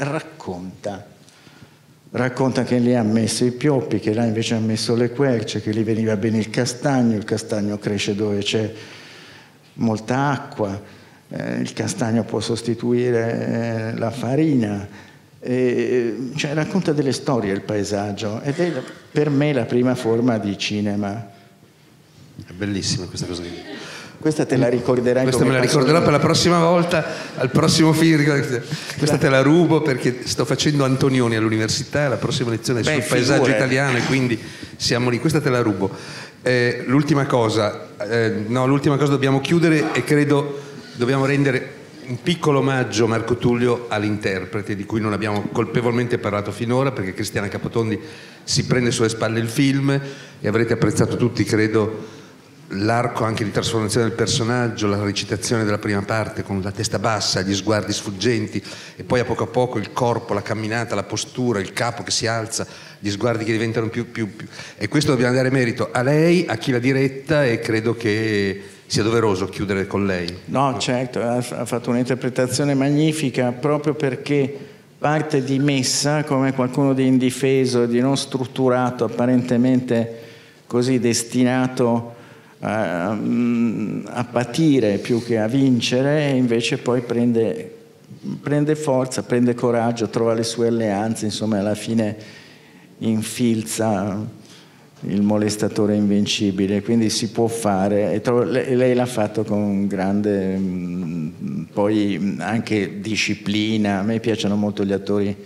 racconta che lì ha messo i pioppi, che là invece ha messo le querce, che lì veniva bene il castagno cresce dove c'è molta acqua, il castagno può sostituire la farina, cioè racconta delle storie il paesaggio, ed è per me la prima forma di cinema.
È bellissima questa cosa.
Questa te la ricorderai.
Questa me la ricorderò per la prossima volta, al prossimo film. Questa te la rubo perché sto facendo Antonioni all'università, la prossima lezione è sul paesaggio italiano e quindi siamo lì. Questa te la rubo. L'ultima cosa dobbiamo chiudere e credo dobbiamo rendere un piccolo omaggio, Marco Tullio, all'interprete di cui non abbiamo colpevolmente parlato finora, perché Cristiana Capotondi si prende sulle spalle il film e avrete apprezzato tutti, credo, l'arco anche di trasformazione del personaggio, la recitazione della prima parte con la testa bassa, gli sguardi sfuggenti e poi a poco il corpo, la camminata, la postura, il capo che si alza, gli sguardi che diventano più e questo dobbiamo dare merito a lei, a chi l'ha diretta, e credo che sia doveroso chiudere con lei.
No, certo, ha fatto un'interpretazione magnifica, proprio perché parte di Messa come qualcuno di indifeso, di non strutturato, apparentemente così destinato a patire più che a vincere, e invece poi prende forza, prende coraggio, trova le sue alleanze, insomma alla fine infilza il molestatore invincibile, quindi si può fare, e lei l'ha fatto con grande poi anche disciplina. A me piacciono molto gli attori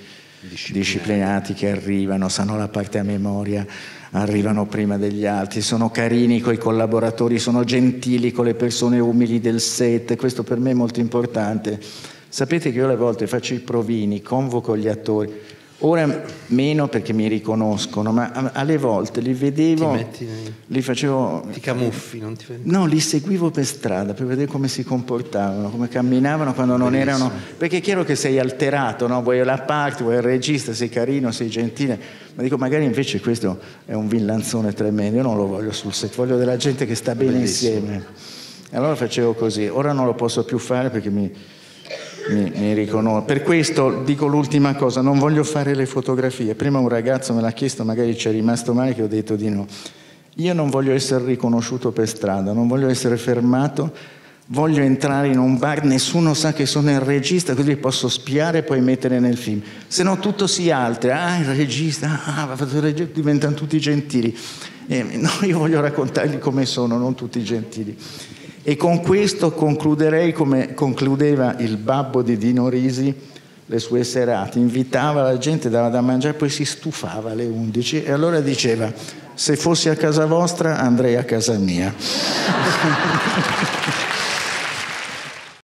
disciplinati che arrivano, sanno la parte a memoria, arrivano prima degli altri, sono carini con i collaboratori, sono gentili con le persone umili del set. Questo per me è molto importante. Sapete che io alle volte faccio i provini, convoco gli attori, ora meno perché mi riconoscono, ma alle volte li vedevo, li facevo...
Ti camuffi, non ti vedo?
No, li seguivo per strada per vedere come si comportavano, come camminavano quando non erano... Perché è chiaro che sei alterato, no? Vuoi la parte, vuoi il regista, sei carino, sei gentile, ma dico magari invece questo è un villanzone tremendo, io non lo voglio sul set, voglio della gente che sta bene insieme. E allora facevo così, ora non lo posso più fare perché mi riconosco. Per questo dico l'ultima cosa, non voglio fare le fotografie. Prima un ragazzo me l'ha chiesto, magari ci è rimasto male, che ho detto di no. Io non voglio essere riconosciuto per strada, non voglio essere fermato, voglio entrare in un bar, nessuno sa che sono il regista, così posso spiare e poi mettere nel film. Se no tutto si altera, il regista, diventano tutti gentili. No, io voglio raccontargli come sono, non tutti gentili. E con questo concluderei come concludeva il babbo di Dino Risi le sue serate. Invitava la gente, dava da mangiare, poi si stufava alle 11 e allora diceva: se fossi a casa vostra andrei a casa mia.